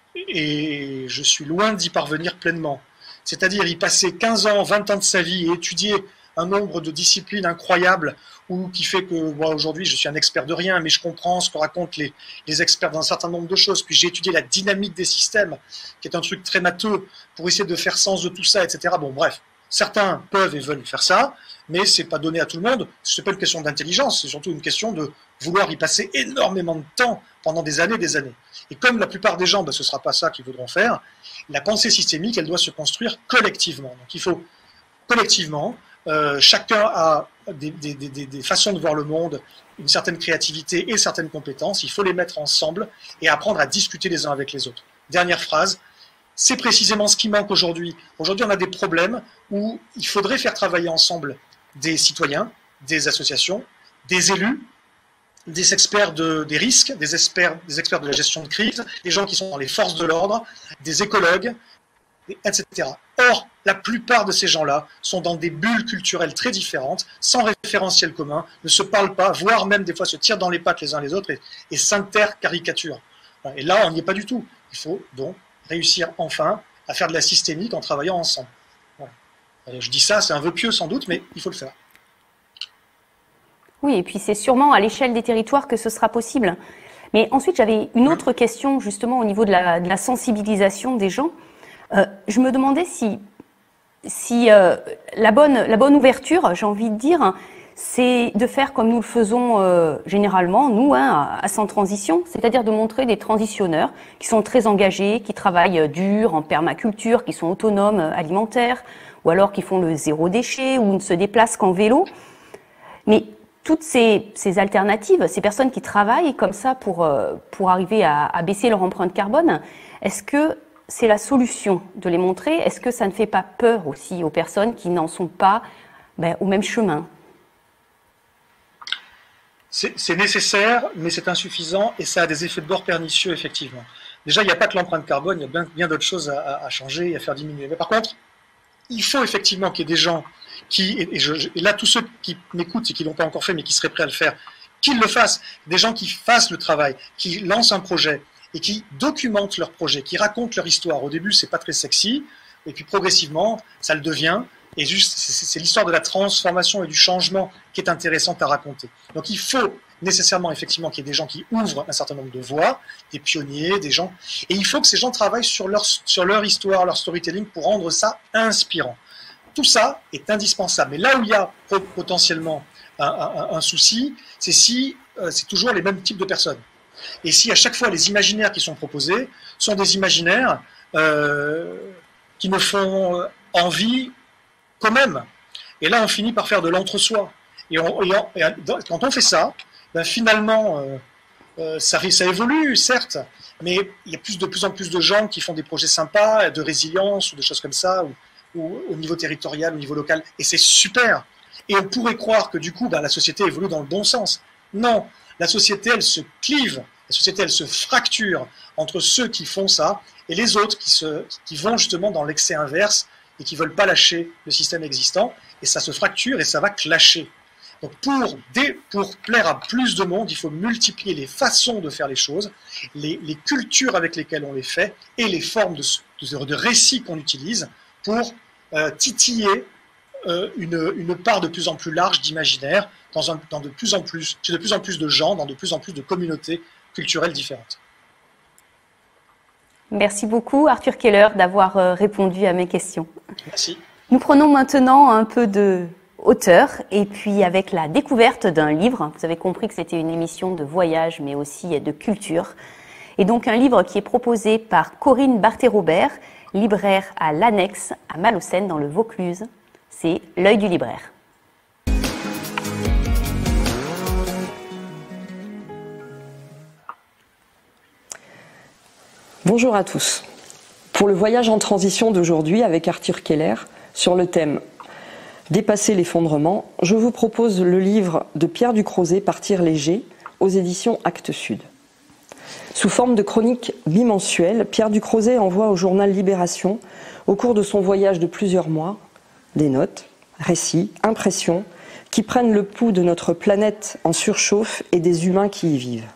et je suis loin d'y parvenir pleinement, c'est-à-dire y passer quinze ans, vingt ans de sa vie et étudier un nombre de disciplines incroyables, ou qui fait que moi aujourd'hui je suis un expert de rien, mais je comprends ce que racontent les, les experts d'un certain nombre de choses, puis j'ai étudié la dynamique des systèmes, qui est un truc très matheux, pour essayer de faire sens de tout ça, et cetera. Bon bref, certains peuvent et veulent faire ça, mais c'est pas donné à tout le monde, c'est pas une question d'intelligence, c'est surtout une question de vouloir y passer énormément de temps pendant des années et des années. Et comme la plupart des gens, ben, ce ne sera pas ça qu'ils voudront faire, la pensée systémique, elle doit se construire collectivement. Donc il faut collectivement, euh, chacun a des, des, des, des façons de voir le monde, une certaine créativité et certaines compétences, il faut les mettre ensemble et apprendre à discuter les uns avec les autres. Dernière phrase, c'est précisément ce qui manque aujourd'hui. Aujourd'hui, on a des problèmes où il faudrait faire travailler ensemble des citoyens, des associations, des élus, des experts de, des risques, des experts, des experts de la gestion de crise, des gens qui sont dans les forces de l'ordre, des écologues, et cetera. Or, la plupart de ces gens-là sont dans des bulles culturelles très différentes, sans référentiel commun, ne se parlent pas, voire même des fois se tirent dans les pattes les uns les autres et, et s'intercaricaturent. Et là, on n'y est pas du tout. Il faut donc réussir enfin à faire de la systémique en travaillant ensemble. Voilà. Je dis ça, c'est un vœu pieux sans doute, mais il faut le faire. Oui, et puis c'est sûrement à l'échelle des territoires que ce sera possible. Mais ensuite, j'avais une autre question justement au niveau de la, de la sensibilisation des gens. Euh, je me demandais si, si euh, la, bonne, la bonne ouverture, j'ai envie de dire, c'est de faire comme nous le faisons euh, généralement, nous, hein, à Sans Transition, c'est-à-dire de montrer des transitionneurs qui sont très engagés, qui travaillent dur en permaculture, qui sont autonomes alimentaires, ou alors qui font le zéro déchet, ou ne se déplacent qu'en vélo. Mais toutes ces, ces alternatives, ces personnes qui travaillent comme ça pour, euh, pour arriver à, à baisser leur empreinte carbone, est-ce que c'est la solution de les montrer? Est-ce que ça ne fait pas peur aussi aux personnes qui n'en sont pas ben, au même chemin? C'est nécessaire, mais c'est insuffisant et ça a des effets de bord pernicieux, effectivement. Déjà, il n'y a pas que l'empreinte carbone, il y a bien, bien d'autres choses à, à changer et à faire diminuer. Mais par contre, il faut effectivement qu'il y ait des gens qui, et, je, et là, tous ceux qui m'écoutent et qui ne l'ont pas encore fait, mais qui seraient prêts à le faire, qu'ils le fassent. Des gens qui fassent le travail, qui lancent un projet et qui documentent leur projet, qui racontent leur histoire. Au début, c'est pas très sexy, et puis progressivement, ça le devient. Et juste, c'est l'histoire de la transformation et du changement qui est intéressante à raconter. Donc il faut nécessairement, effectivement, qu'il y ait des gens qui ouvrent un certain nombre de voies, des pionniers, des gens, et il faut que ces gens travaillent sur leur, sur leur histoire, leur storytelling, pour rendre ça inspirant. Tout ça est indispensable. Mais là où il y a potentiellement un, un, un souci, c'est si euh, c'est toujours les mêmes types de personnes. Et si à chaque fois les imaginaires qui sont proposés sont des imaginaires euh, qui me font envie quand même. Et là, on finit par faire de l'entre-soi. Et, on, et, on, et quand on fait ça, ben finalement, euh, euh, ça, ça évolue, certes, mais il y a plus, de plus en plus de gens qui font des projets sympas, de résilience ou des choses comme ça, ou, ou au niveau territorial, au niveau local, et c'est super. Et on pourrait croire que du coup, ben, la société évolue dans le bon sens. Non, la société, elle se clive, la société, elle se fracture entre ceux qui font ça et les autres qui, se, qui vont justement dans l'excès inverse et qui ne veulent pas lâcher le système existant, et ça se fracture et ça va clasher. Donc pour, dé, pour plaire à plus de monde, il faut multiplier les façons de faire les choses, les, les cultures avec lesquelles on les fait et les formes de, de, de récits qu'on utilise pour euh, titiller euh, une, une part de plus en plus large d'imaginaire dans, un, dans de plus en plus, chez de plus en plus de gens, dans de plus en plus de communautés culturelles différentes. Merci beaucoup Arthur Keller d'avoir euh, répondu à mes questions. Merci. Nous prenons maintenant un peu de hauteur et puis avec la découverte d'un livre. Vous avez compris que c'était une émission de voyage mais aussi de culture. Et donc un livre qui est proposé par Corinne Barthé-Robert, libraire à l'Annexe à Malaucène dans le Vaucluse. C'est L'œil du libraire. Bonjour à tous. Pour le voyage en transition d'aujourd'hui avec Arthur Keller sur le thème « Dépasser l'effondrement », je vous propose le livre de Pierre Ducrozet « Partir léger » aux éditions Actes Sud. Sous forme de chronique bimensuelle, Pierre Ducrozet envoie au journal Libération, au cours de son voyage de plusieurs mois, des notes, récits, impressions qui prennent le pouls de notre planète en surchauffe et des humains qui y vivent.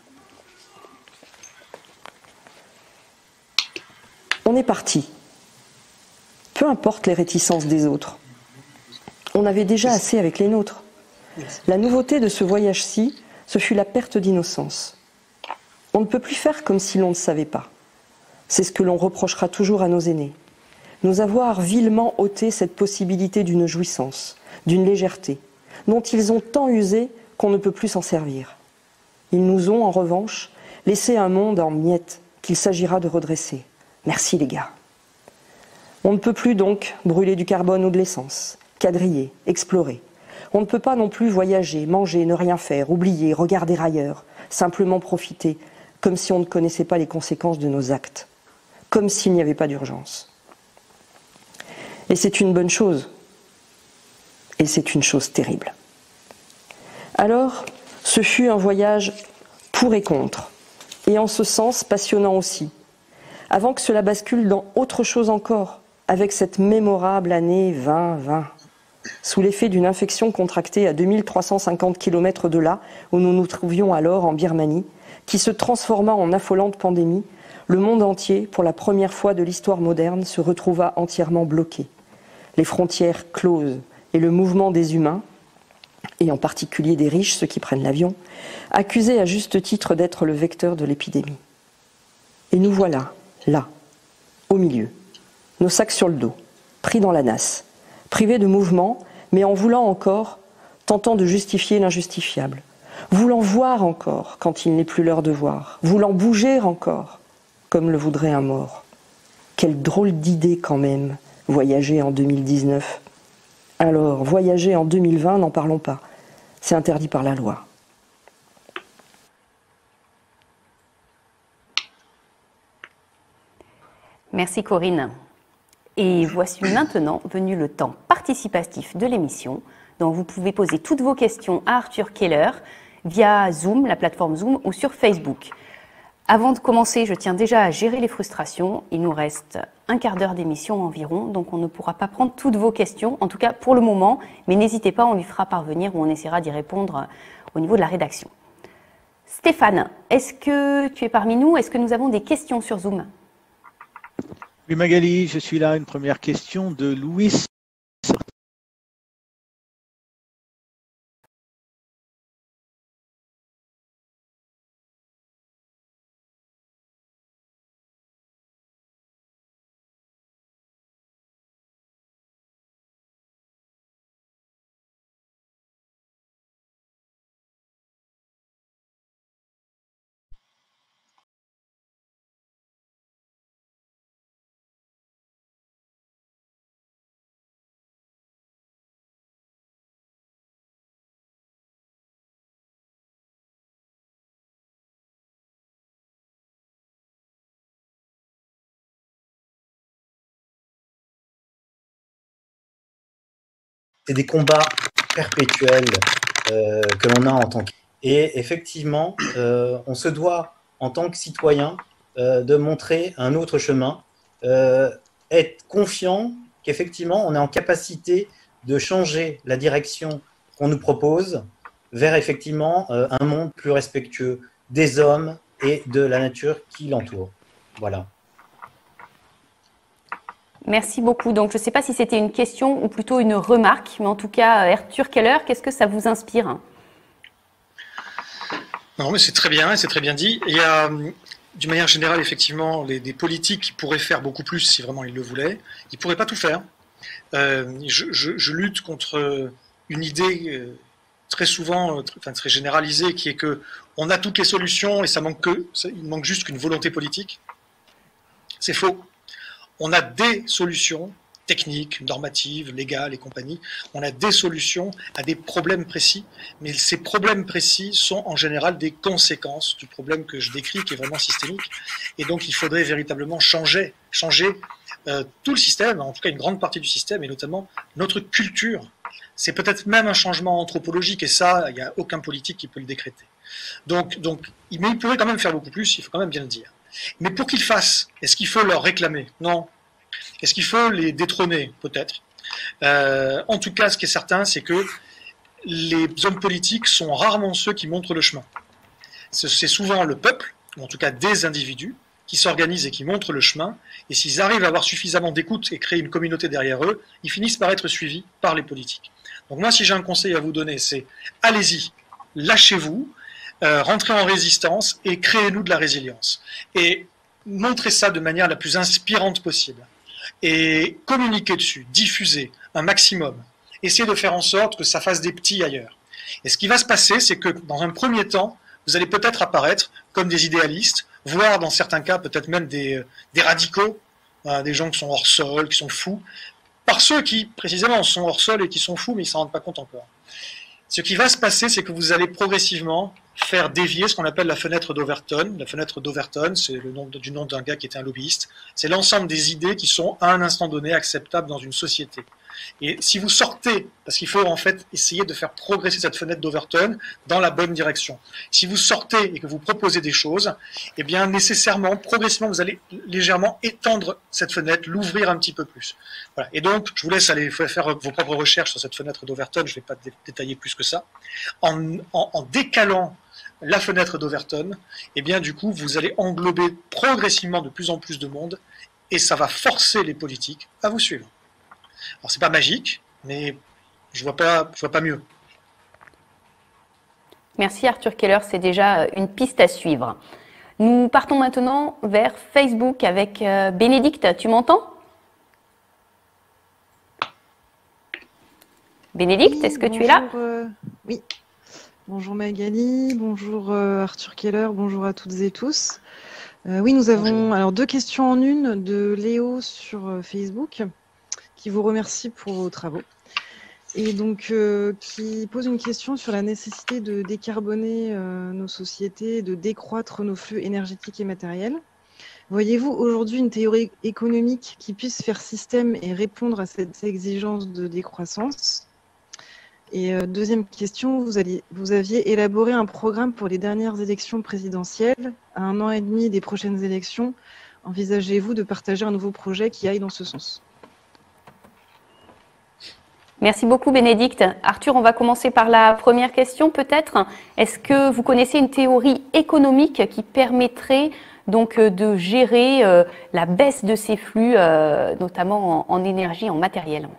On est parti. Peu importe les réticences des autres. On avait déjà assez avec les nôtres. La nouveauté de ce voyage-ci, ce fut la perte d'innocence. On ne peut plus faire comme si l'on ne savait pas. C'est ce que l'on reprochera toujours à nos aînés. Nous avoir vilement ôté cette possibilité d'une jouissance, d'une légèreté, dont ils ont tant usé qu'on ne peut plus s'en servir. Ils nous ont, en revanche, laissé un monde en miettes qu'il s'agira de redresser. Merci les gars. On ne peut plus donc brûler du carbone ou de l'essence, quadriller, explorer. On ne peut pas non plus voyager, manger, ne rien faire, oublier, regarder ailleurs, simplement profiter, comme si on ne connaissait pas les conséquences de nos actes, comme s'il n'y avait pas d'urgence. Et c'est une bonne chose, et c'est une chose terrible. Alors, ce fut un voyage pour et contre, et en ce sens passionnant aussi, avant que cela bascule dans autre chose encore, avec cette mémorable année vingt vingt, sous l'effet d'une infection contractée à deux mille trois cent cinquante kilomètres de là, où nous nous trouvions alors en Birmanie, qui se transforma en affolante pandémie, le monde entier, pour la première fois de l'histoire moderne, se retrouva entièrement bloqué. Les frontières closes et le mouvement des humains, et en particulier des riches, ceux qui prennent l'avion, accusés à juste titre d'être le vecteur de l'épidémie. Et nous voilà, là, au milieu, nos sacs sur le dos, pris dans la nasse, privés de mouvement, mais en voulant encore, tentant de justifier l'injustifiable, voulant voir encore quand il n'est plus l'heure de voir, voulant bouger encore, comme le voudrait un mort. Quelle drôle d'idée quand même, voyager en deux mille dix-neuf. Alors, voyager en deux mille vingt, n'en parlons pas, c'est interdit par la loi. Merci Corinne. Et voici maintenant venu le temps participatif de l'émission. Donc vous pouvez poser toutes vos questions à Arthur Keller via Zoom, la plateforme Zoom, ou sur Facebook. Avant de commencer, je tiens déjà à gérer les frustrations. Il nous reste un quart d'heure d'émission environ, donc on ne pourra pas prendre toutes vos questions, en tout cas pour le moment. Mais n'hésitez pas, on lui fera parvenir ou on essaiera d'y répondre au niveau de la rédaction. Stéphane, est-ce que tu es parmi nous? Est-ce que nous avons des questions sur Zoom? Oui Magali, je suis là. Une première question de Louis. C'est des combats perpétuels euh, que l'on a en tant que... Et effectivement, euh, on se doit, en tant que citoyen, euh, de montrer un autre chemin, euh, être confiant qu'effectivement, on est en capacité de changer la direction qu'on nous propose vers effectivement euh, un monde plus respectueux des hommes et de la nature qui l'entoure. Voilà. Merci beaucoup. Donc, je ne sais pas si c'était une question ou plutôt une remarque, mais en tout cas, Arthur Keller, qu'est-ce que ça vous inspire? Non, mais c'est très bien, c'est très bien dit. Il y a, d'une manière générale, effectivement, les, des politiques qui pourraient faire beaucoup plus si vraiment ils le voulaient. Ils ne pourraient pas tout faire. Euh, je, je, je lutte contre une idée euh, très souvent, très, enfin, très généralisée, qui est que on a toutes les solutions et ça manque que, ça, il manque juste qu'une volonté politique. C'est faux. On a des solutions techniques, normatives, légales et compagnie. On a des solutions à des problèmes précis, mais ces problèmes précis sont en général des conséquences du problème que je décris, qui est vraiment systémique. Et donc, il faudrait véritablement changer, changer euh, tout le système, en tout cas une grande partie du système, et notamment notre culture. C'est peut-être même un changement anthropologique, et ça, il n'y a aucun politique qui peut le décréter. Donc, donc, mais il pourrait quand même faire beaucoup plus, il faut quand même bien le dire. Mais pour qu'ils fassent, est-ce qu'il faut leur réclamer? Non. Est-ce qu'il faut les détrôner? Peut-être. Euh, en tout cas, ce qui est certain, c'est que les hommes politiques sont rarement ceux qui montrent le chemin. C'est souvent le peuple, ou en tout cas des individus, qui s'organisent et qui montrent le chemin, et s'ils arrivent à avoir suffisamment d'écoute et créer une communauté derrière eux, ils finissent par être suivis par les politiques. Donc moi, si j'ai un conseil à vous donner, c'est allez-y, lâchez-vous, euh, rentrez en résistance et créez-nous de la résilience. Et montrez ça de manière la plus inspirante possible. Et communiquez dessus, diffusez un maximum. Essayez de faire en sorte que ça fasse des petits ailleurs. Et ce qui va se passer, c'est que dans un premier temps, vous allez peut-être apparaître comme des idéalistes, voire dans certains cas peut-être même des, des radicaux, hein, des gens qui sont hors sol, qui sont fous, par ceux qui précisément sont hors sol et qui sont fous mais ils ne s'en rendent pas compte encore. Ce qui va se passer, c'est que vous allez progressivement faire dévier ce qu'on appelle la fenêtre d'Overton. La fenêtre d'Overton, c'est le nom du nom d'un gars qui était un lobbyiste. C'est l'ensemble des idées qui sont à un instant donné acceptables dans une société. Et si vous sortez, parce qu'il faut en fait essayer de faire progresser cette fenêtre d'Overton dans la bonne direction. Si vous sortez et que vous proposez des choses, eh bien nécessairement, progressivement, vous allez légèrement étendre cette fenêtre, l'ouvrir un petit peu plus. Voilà. Et donc, je vous laisse aller faire vos propres recherches sur cette fenêtre d'Overton, je ne vais pas détailler plus que ça. En, en, en décalant la fenêtre d'Overton, eh bien du coup, vous allez englober progressivement de plus en plus de monde et ça va forcer les politiques à vous suivre. Alors, c'est pas magique, mais je vois pas, je vois pas mieux. Merci Arthur Keller, c'est déjà une piste à suivre. Nous partons maintenant vers Facebook avec euh, Bénédicte. Tu m'entends? Bénédicte, oui, est-ce que bonjour, tu es là? euh, Oui. Bonjour Magali, bonjour euh, Arthur Keller, bonjour à toutes et tous. Euh, oui, nous avons bonjour. alors deux questions en une de Léo sur euh, Facebook, qui vous remercie pour vos travaux, et donc euh, qui pose une question sur la nécessité de décarboner euh, nos sociétés, de décroître nos flux énergétiques et matériels. Voyez-vous aujourd'hui une théorie économique qui puisse faire système et répondre à cette exigence de décroissance? Et euh, deuxième question, vous, alliez, vous aviez élaboré un programme pour les dernières élections présidentielles. À un an et demi des prochaines élections, envisagez-vous de partager un nouveau projet qui aille dans ce sens? Merci beaucoup Bénédicte. Arthur, on va commencer par la première question peut-être. Est-ce que vous connaissez une théorie économique qui permettrait donc de gérer euh, la baisse de ces flux, euh, notamment en, en énergie, en matériel?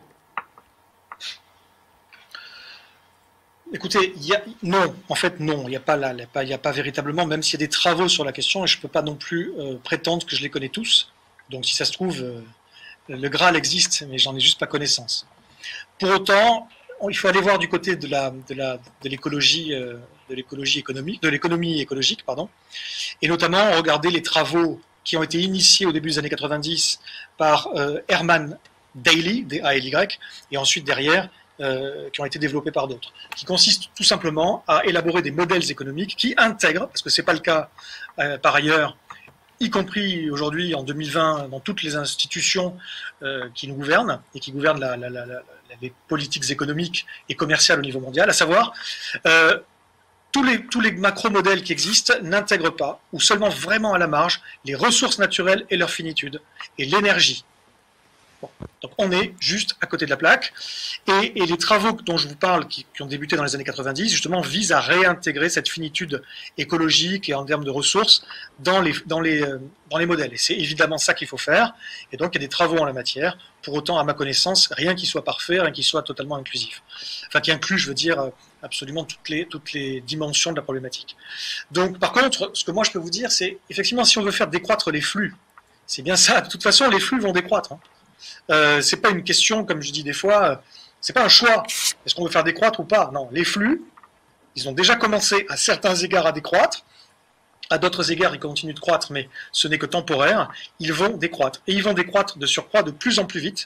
Écoutez, y a, non, en fait non, il n'y a, a, a pas véritablement, même s'il y a des travaux sur la question, et je ne peux pas non plus euh, prétendre que je les connais tous. Donc si ça se trouve, euh, le Graal existe, mais j'en ai juste pas connaissance. Pour autant, il faut aller voir du côté de la de la de l'écologie euh, de l'écologie économique, de l'économie écologique, pardon, et notamment regarder les travaux qui ont été initiés au début des années quatre-vingt-dix par euh, Herman Daly, D A L Y, et ensuite derrière euh, qui ont été développés par d'autres, qui consistent tout simplement à élaborer des modèles économiques qui intègrent, parce que c'est pas le cas euh, par ailleurs, y compris aujourd'hui en deux mille vingt dans toutes les institutions euh, qui nous gouvernent et qui gouvernent la, la, la, la, les politiques économiques et commerciales au niveau mondial, à savoir euh, tous les, tous les macro-modèles qui existent n'intègrent pas, ou seulement vraiment à la marge, les ressources naturelles et leur finitude, et l'énergie. Bon. Donc on est juste à côté de la plaque. Et, et les travaux dont je vous parle, qui, qui ont débuté dans les années quatre-vingt-dix, justement, visent à réintégrer cette finitude écologique et en termes de ressources dans les, dans les, dans les modèles. Et c'est évidemment ça qu'il faut faire. Et donc il y a des travaux en la matière. Pour autant, à ma connaissance, rien qui soit parfait, rien qui soit totalement inclusif. Enfin, qui inclut, je veux dire, absolument toutes les, toutes les dimensions de la problématique. Donc, par contre, ce que moi je peux vous dire, c'est effectivement, si on veut faire décroître les flux, c'est bien ça. De toute façon, les flux vont décroître. Hein. Euh, c'est pas une question, comme je dis des fois, euh, c'est pas un choix. Est-ce qu'on veut faire décroître ou pas? Non, les flux, ils ont déjà commencé à certains égards à décroître. À d'autres égards, ils continuent de croître, mais ce n'est que temporaire. Ils vont décroître. Et ils vont décroître de surcroît de plus en plus vite.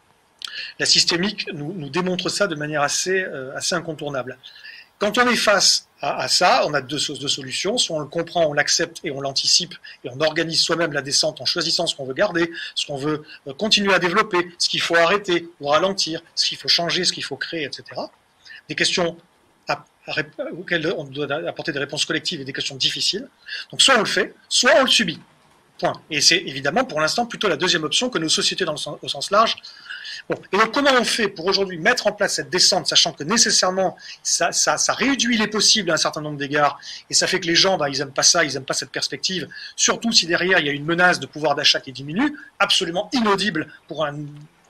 La systémique nous, nous démontre ça de manière assez, euh, assez incontournable. Quand on est face à, à ça, on a deux, deux solutions. Soit on le comprend, on l'accepte et on l'anticipe et on organise soi-même la descente en choisissant ce qu'on veut garder, ce qu'on veut continuer à développer, ce qu'il faut arrêter ou ralentir, ce qu'il faut changer, ce qu'il faut créer, et cetera. Des questions à, à, auxquelles on doit apporter des réponses collectives et des questions difficiles. Donc soit on le fait, soit on le subit. Point. Et c'est évidemment pour l'instant plutôt la deuxième option que nos sociétés dans le sens, au sens large. Bon. Et donc comment on fait pour aujourd'hui mettre en place cette descente, sachant que nécessairement ça, ça, ça réduit les possibles à un certain nombre d'égards, et ça fait que les gens, bah, ils n'aiment pas ça, ils n'aiment pas cette perspective, surtout si derrière il y a une menace de pouvoir d'achat qui diminue, absolument inaudible pour un,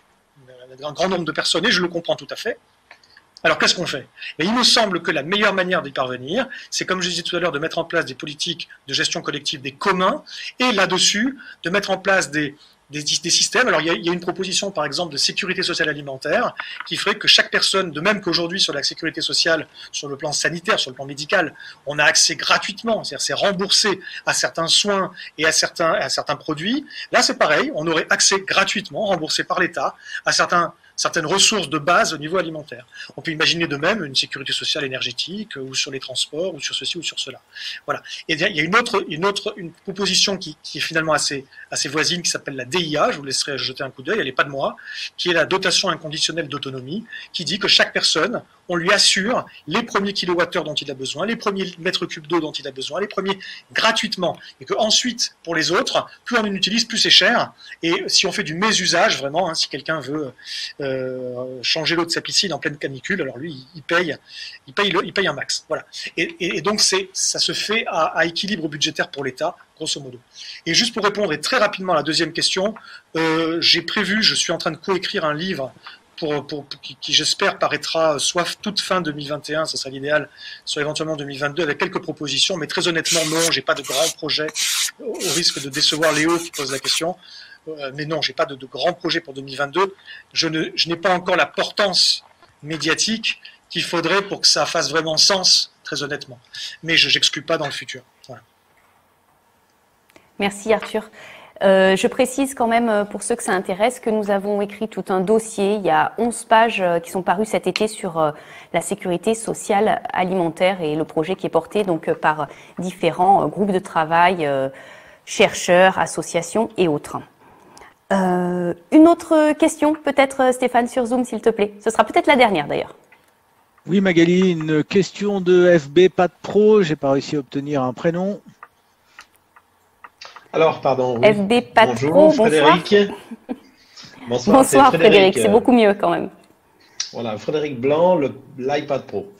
un grand nombre de personnes, et je le comprends tout à fait. Alors qu'est-ce qu'on fait? Et il me semble que la meilleure manière d'y parvenir, c'est comme je disais tout à l'heure, de mettre en place des politiques de gestion collective des communs, et là-dessus, de mettre en place des, des, des systèmes. Alors il y, a, il y a une proposition par exemple de sécurité sociale alimentaire qui ferait que chaque personne, de même qu'aujourd'hui sur la sécurité sociale, sur le plan sanitaire, sur le plan médical, on a accès gratuitement, c'est-à-dire c'est remboursé à certains soins et à certains, à certains produits. Là c'est pareil, on aurait accès gratuitement, remboursé par l'État, à certains certaines ressources de base au niveau alimentaire. On peut imaginer de même une sécurité sociale énergétique, ou sur les transports, ou sur ceci, ou sur cela. Voilà. Et il y a une autre, une autre une proposition qui, qui est finalement assez, assez voisine, qui s'appelle la D I A, je vous laisserai jeter un coup d'œil, elle n'est pas de moi, qui est la dotation inconditionnelle d'autonomie, qui dit que chaque personne, on lui assure les premiers kilowattheures dont il a besoin, les premiers mètres cubes d'eau dont il a besoin, les premiers gratuitement, et que ensuite, pour les autres, plus on en utilise, plus c'est cher, et si on fait du mésusage, vraiment, hein, si quelqu'un veut euh, Euh, changer l'eau de sa piscine en pleine canicule, alors lui, il paye, il paye, le, il paye un max. Voilà. Et, et, et donc, c'est, ça se fait à, à équilibre budgétaire pour l'État, grosso modo. Et juste pour répondre et très rapidement à la deuxième question, euh, j'ai prévu, je suis en train de coécrire un livre pour, pour, pour, qui, qui j'espère paraîtra soit toute fin deux mille vingt et un, ce serait l'idéal, soit éventuellement deux mille vingt-deux, avec quelques propositions, mais très honnêtement, non, j'ai pas de grands projets, au, au risque de décevoir Léo qui pose la question. Euh, mais non, j'ai pas de, de grands projets pour deux mille vingt-deux. Je, ne, je n'ai pas encore la portance médiatique qu'il faudrait pour que ça fasse vraiment sens, très honnêtement. Mais je n'exclus pas dans le futur. Voilà. Merci Arthur. Euh, je précise quand même pour ceux que ça intéresse que nous avons écrit tout un dossier. Il y a onze pages qui sont parues cet été sur euh, la sécurité sociale alimentaire et le projet qui est porté donc euh, par différents euh, groupes de travail, euh, chercheurs, associations et autres. Euh, une autre question, peut-être Stéphane sur Zoom, s'il te plaît. Ce sera peut-être la dernière d'ailleurs. Oui Magali, une question de F B Pat Pro. J'ai pas réussi à obtenir un prénom. Alors, pardon. Oui. F B Pat Bonjour, Pro, Frédéric. Bonsoir. Bonsoir, bonsoir Frédéric, Frédéric c'est euh... beaucoup mieux quand même. Voilà, Frédéric Blanc, le l'iPad Pro.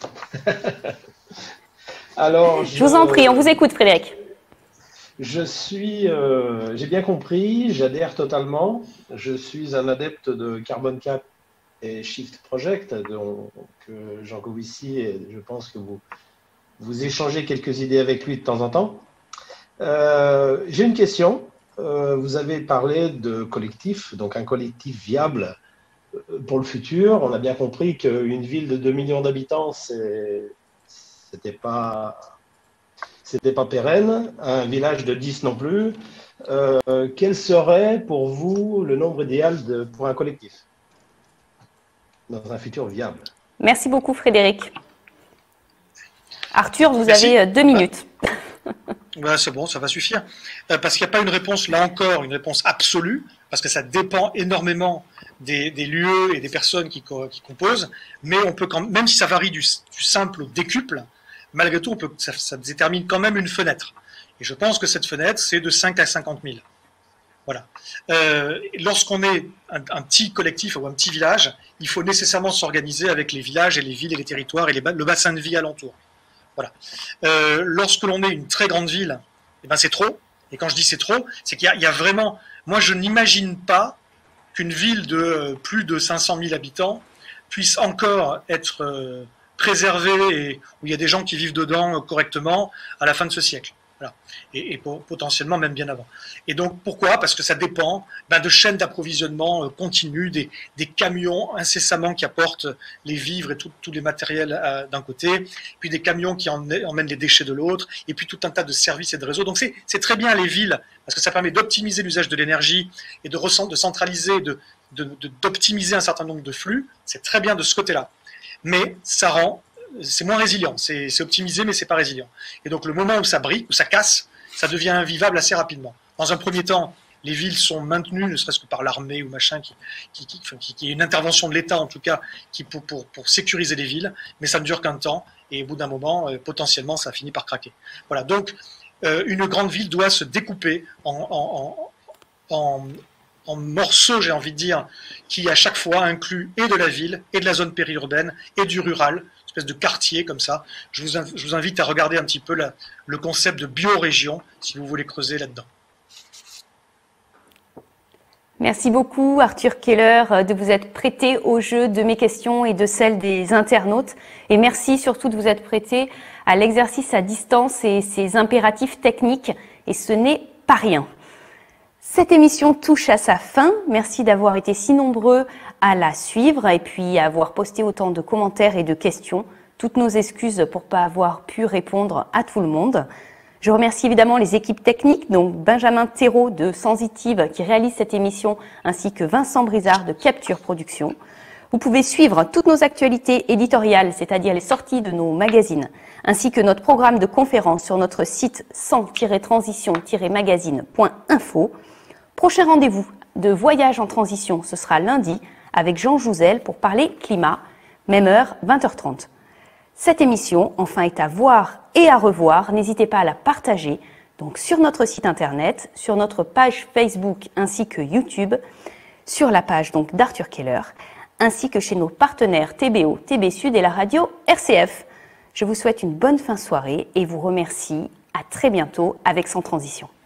Alors, je... je vous en prie, on vous écoute Frédéric. Je suis, euh, j'ai bien compris, j'adhère totalement. Je suis un adepte de Carbon Cap et Shift Project, donc euh, Jean Covici, et je pense que vous, vous échangez quelques idées avec lui de temps en temps. Euh, j'ai une question. Euh, vous avez parlé de collectif, donc un collectif viable pour le futur. On a bien compris qu'une ville de deux millions d'habitants, c'était pas... C'était pas pérenne, un village de dix non plus. Euh, quel serait pour vous le nombre idéal de, pour un collectif dans un futur viable? Merci beaucoup Frédéric. Arthur, vous Merci. avez deux minutes. Ben, c'est bon, ça va suffire. Euh, parce qu'il n'y a pas une réponse, là encore, une réponse absolue, parce que ça dépend énormément des, des lieux et des personnes qui, qui composent, mais on peut quand même, même si ça varie du, du simple au décuple, malgré tout, on peut, ça, ça détermine quand même une fenêtre. Et je pense que cette fenêtre, c'est de cinq à cinquante mille. Voilà. Euh, lorsqu'on est un, un petit collectif ou un petit village, il faut nécessairement s'organiser avec les villages et les villes et les territoires et les, le bassin de vie alentour. Voilà. Euh, lorsque l'on est une très grande ville, eh ben c'est trop. Et quand je dis c'est trop, c'est qu'il y, y a vraiment... Moi, je n'imagine pas qu'une ville de plus de cinq cent mille habitants puisse encore être euh, préservée et où il y a des gens qui vivent dedans euh, correctement à la fin de ce siècle. Voilà. Et, et pour, potentiellement même bien avant. Et donc pourquoi? Parce que ça dépend ben, de chaînes d'approvisionnement euh, continues, des, des camions incessamment qui apportent les vivres et tous les matériels euh, d'un côté, puis des camions qui emmènent, emmènent les déchets de l'autre, et puis tout un tas de services et de réseaux. Donc c'est très bien les villes, parce que ça permet d'optimiser l'usage de l'énergie et de, de centraliser, de, d'optimiser un certain nombre de flux. C'est très bien de ce côté-là. Mais ça rend... c'est moins résilient, c'est optimisé mais c'est pas résilient. Et donc le moment où ça brille, où ça casse, ça devient invivable assez rapidement. Dans un premier temps, les villes sont maintenues, ne serait-ce que par l'armée ou machin, qui, qui, qui, qui, qui est une intervention de l'État en tout cas, qui pour, pour, pour sécuriser les villes, mais ça ne dure qu'un temps, et au bout d'un moment, euh, potentiellement, ça finit par craquer. Voilà, donc euh, une grande ville doit se découper en, en, en, en, en morceaux, j'ai envie de dire, qui à chaque fois incluent et de la ville, et de la zone périurbaine, et du rural, espèce de quartier comme ça. Je vous, je vous invite à regarder un petit peu la, le concept de biorégion, si vous voulez creuser là-dedans. Merci beaucoup Arthur Keller de vous être prêté au jeu de mes questions et de celles des internautes. Et merci surtout de vous être prêté à l'exercice à distance et ses impératifs techniques. Et ce n'est pas rien. Cette émission touche à sa fin. Merci d'avoir été si nombreux à la suivre et puis à avoir posté autant de commentaires et de questions. Toutes nos excuses pour ne pas avoir pu répondre à tout le monde. Je remercie évidemment les équipes techniques, donc Benjamin Thérault de Sensitive qui réalise cette émission, ainsi que Vincent Brizard de Capture Production. Vous pouvez suivre toutes nos actualités éditoriales, c'est-à-dire les sorties de nos magazines, ainsi que notre programme de conférences sur notre site cent tiret transition tiret magazine point info. Prochain rendez-vous de Voyage en transition, ce sera lundi avec Jean Jouzel pour parler climat, même heure, vingt heures trente. Cette émission, enfin, est à voir et à revoir. N'hésitez pas à la partager donc sur notre site internet, sur notre page Facebook ainsi que YouTube, sur la page donc d'Arthur Keller, ainsi que chez nos partenaires T B O, T B Sud et la radio R C F. Je vous souhaite une bonne fin de soirée et vous remercie. À très bientôt avec Sans Transition.